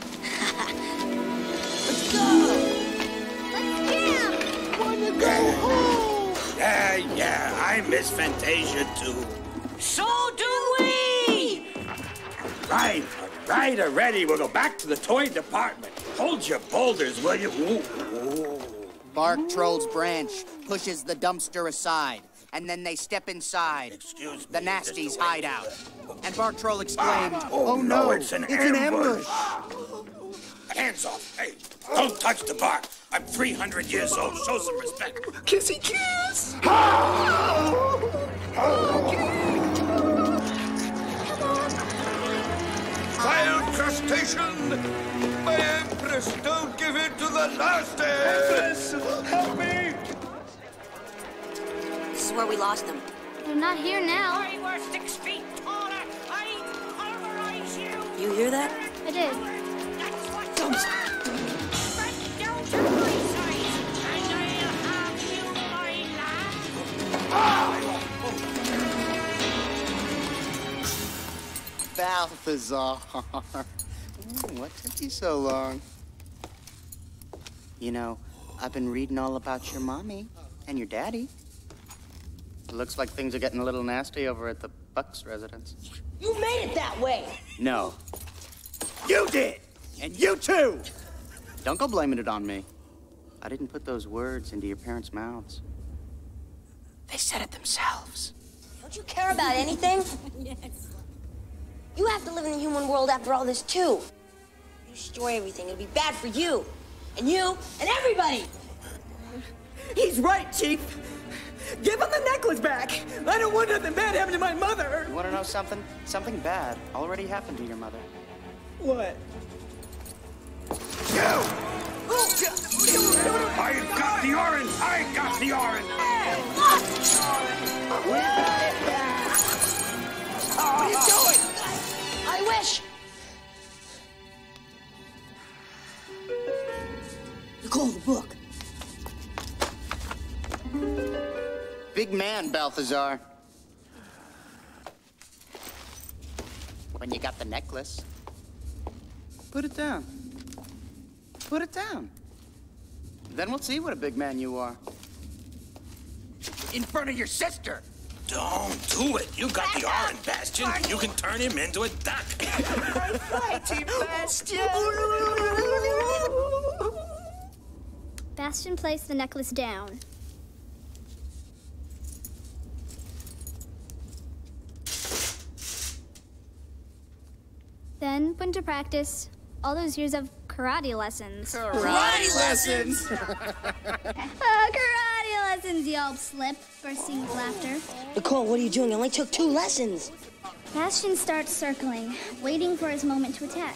Let's go! Let's jam! Wanna go home? Yeah, yeah, I miss Fantasia too. So do we! Right, right, already. We'll go back to the toy department. Hold your boulders, will you? Ooh, ooh. Bark Troll's branch pushes the dumpster aside, and then they step inside. Excuse the me, Nasty's Mister hideout. And Bark Troll exclaimed, Ah, oh, oh, no, no, it's an it's an ambush." ambush. Hands off. Hey, don't touch the bark. I'm three hundred years old. Show some respect. Kissy kiss! Vile crustacean! My Empress, don't give in to the nasty! Empress, help me! This is where we lost them. They're not here now. I were six feet taller. I'd pulverize you. You hear that? I did. That's what Don't. But down to my size, and I'll have you, my lad. Balthazar. What took you so long? You know, I've been reading all about your mommy and your daddy. It looks like things are getting a little nasty over at the Bucks residence. You made it that way. No. You did! And you too! Don't go blaming it on me. I didn't put those words into your parents' mouths. They said it themselves. Don't you care about anything? Yes. You have to live in the human world after all this, too. You destroy everything, it'll be bad for you. And you, and everybody. He's right, Chief. Give him the necklace back. I don't want nothing bad happening to my mother. You want to know something? Something bad already happened to your mother. What? You! I got the orange! I got the orange! What are you doing? I wish. Nicole, the book. Big man, Balthazar. When you got the necklace, put it down. Put it down. Then we'll see what a big man you are. In front of your sister. Don't do it. You got the orange, Bastian. You can turn him into a duck. Mighty Bastian. Bastian placed the necklace down. Then went to practice all those years of karate lessons. Karate lessons? Oh, karate lessons, yelped Slip, bursting with laughter. Nicole, what are you doing? I only took two lessons. Bastian starts circling, waiting for his moment to attack.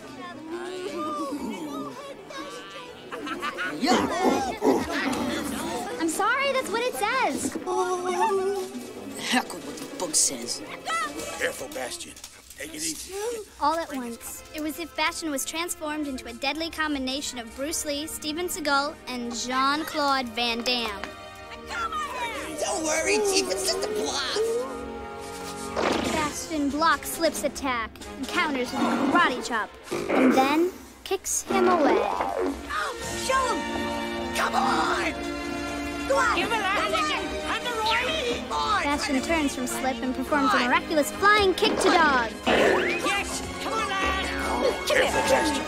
I'm sorry, that's what it says. Heck with what the book says. Careful, Bastian. Take it easy. All at once, it was as if Bastian was transformed into a deadly combination of Bruce Lee, Steven Seagal, and Jean-Claude Van Damme. Don't worry, Chief, it's just a bluff. Bastian blocks Slip's attack and counters with a karate chop, and then kicks him away. Show him! Come on! Go on! Give it out! I'm the Roy! Bastian turns from Slip and performs a miraculous flying kick to dog. Yes! Come on, lad! Come here, Bastian!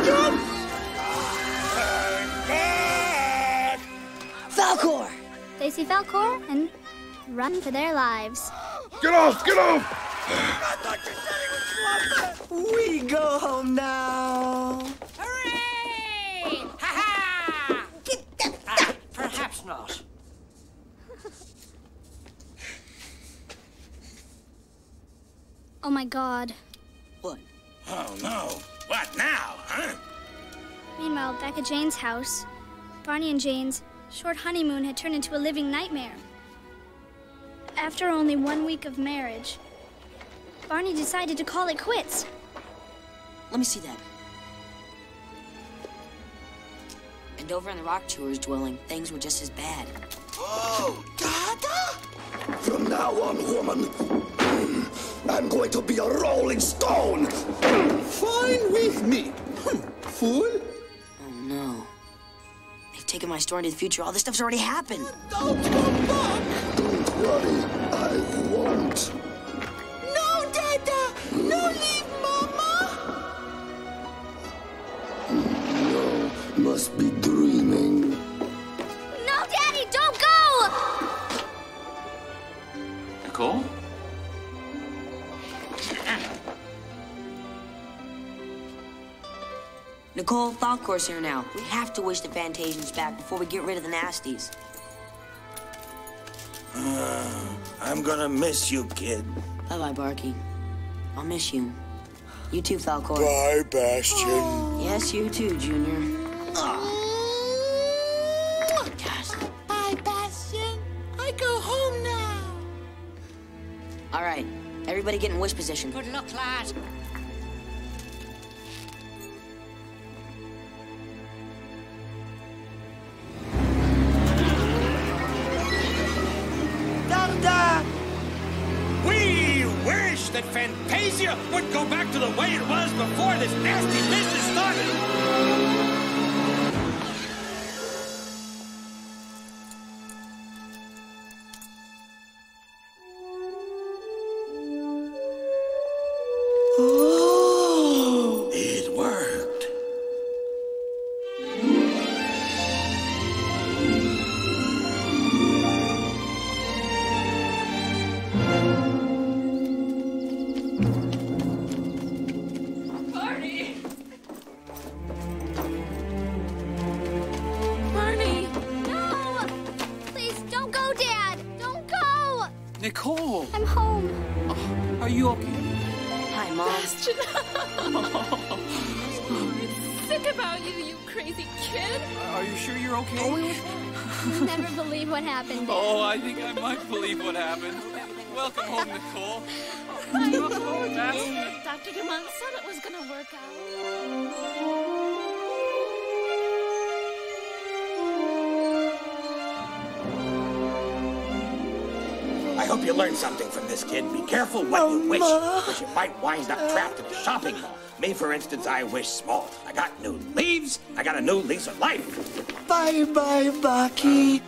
Falcor! They see Falcor and run for their lives. Get off! Get off! We go home now. Hooray! Ha-ha! Ah, perhaps not. Oh my God. Oh, no. What now, huh? Meanwhile, back at Jane's house, Barney and Jane's short honeymoon had turned into a living nightmare. After only one week of marriage, Barney decided to call it quits. Let me see that. And over in the Rock Tour's dwelling, things were just as bad. Oh, Dada! From now on, woman, I'm going to be a rolling stone. Fine with me. Fool. Oh, no. They've taken my story into the future. All this stuff's already happened. Don't come back. Don't worry, I won't. No, Dada! No, leave Mama! No, must be dreaming. No, Daddy, don't go! Nicole? Nicole, Falcor's here now. We have to wish the Fantasians back before we get rid of the nasties. Uh, I'm gonna miss you, kid. Bye-bye, Barky. I'll miss you. You too, Falcor. Bye, Bastian. Yes, you too, Junior. Bye, Bastian. I go home now. All right, everybody get in wish position. Good luck, lad. Dada! We wish that Fantasia would go back to the way it was before this nasty business started. Oh! It worked. Barney! Barney! No! Please, don't go, Dad! Don't go! Nicole! I'm home. Oh, are you okay? Hi, Mom. Bastian! I'm sick about you, you crazy kid. Are you sure you're okay? Oh, You'll never believe what happened, Dad. Oh, I think I might believe what happened. Welcome home, Nicole. I Welcome home, Bastian. Doctor Dumont said it was gonna work out. I hope you learned something from this, kid. Be careful what you wish, because you might wind up trapped in a shopping mall. Me, for instance, I wish small. I got new leaves. I got a new lease of life. Bye-bye, Bucky.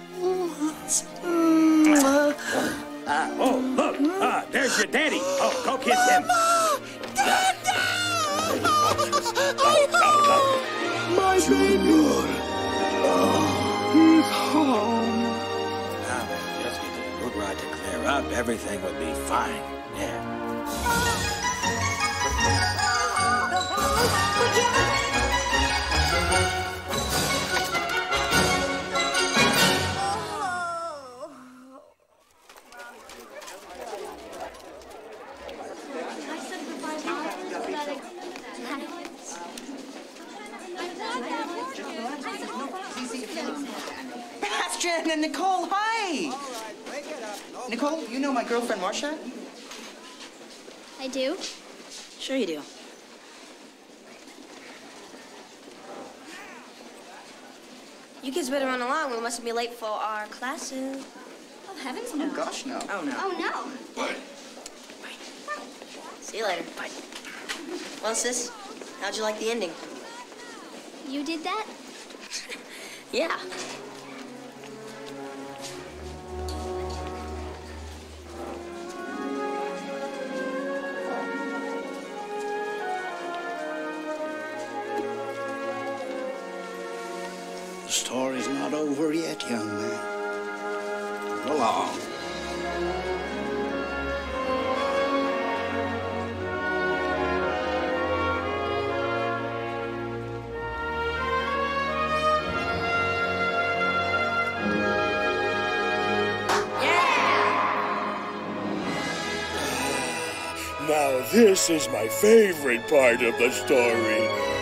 Uh, oh, look. Uh, there's your daddy. Oh, go kiss him. Dada! I hope! My baby! He's home. Now, just get the root rod to clear up. Everything would be fine. Yeah. Bastian and Nicole, hi! Nicole, you know my girlfriend, Marcia? I do. Sure you do. You kids better run along. We mustn't be late for our classes. Oh, heavens no. Oh, gosh, no. Oh, no. Oh, no. Bye. See you later. Bye. Well, sis, how'd you like the ending? You did that? Yeah. The story's not over yet, young man. Go along. Now this is my favorite part of the story.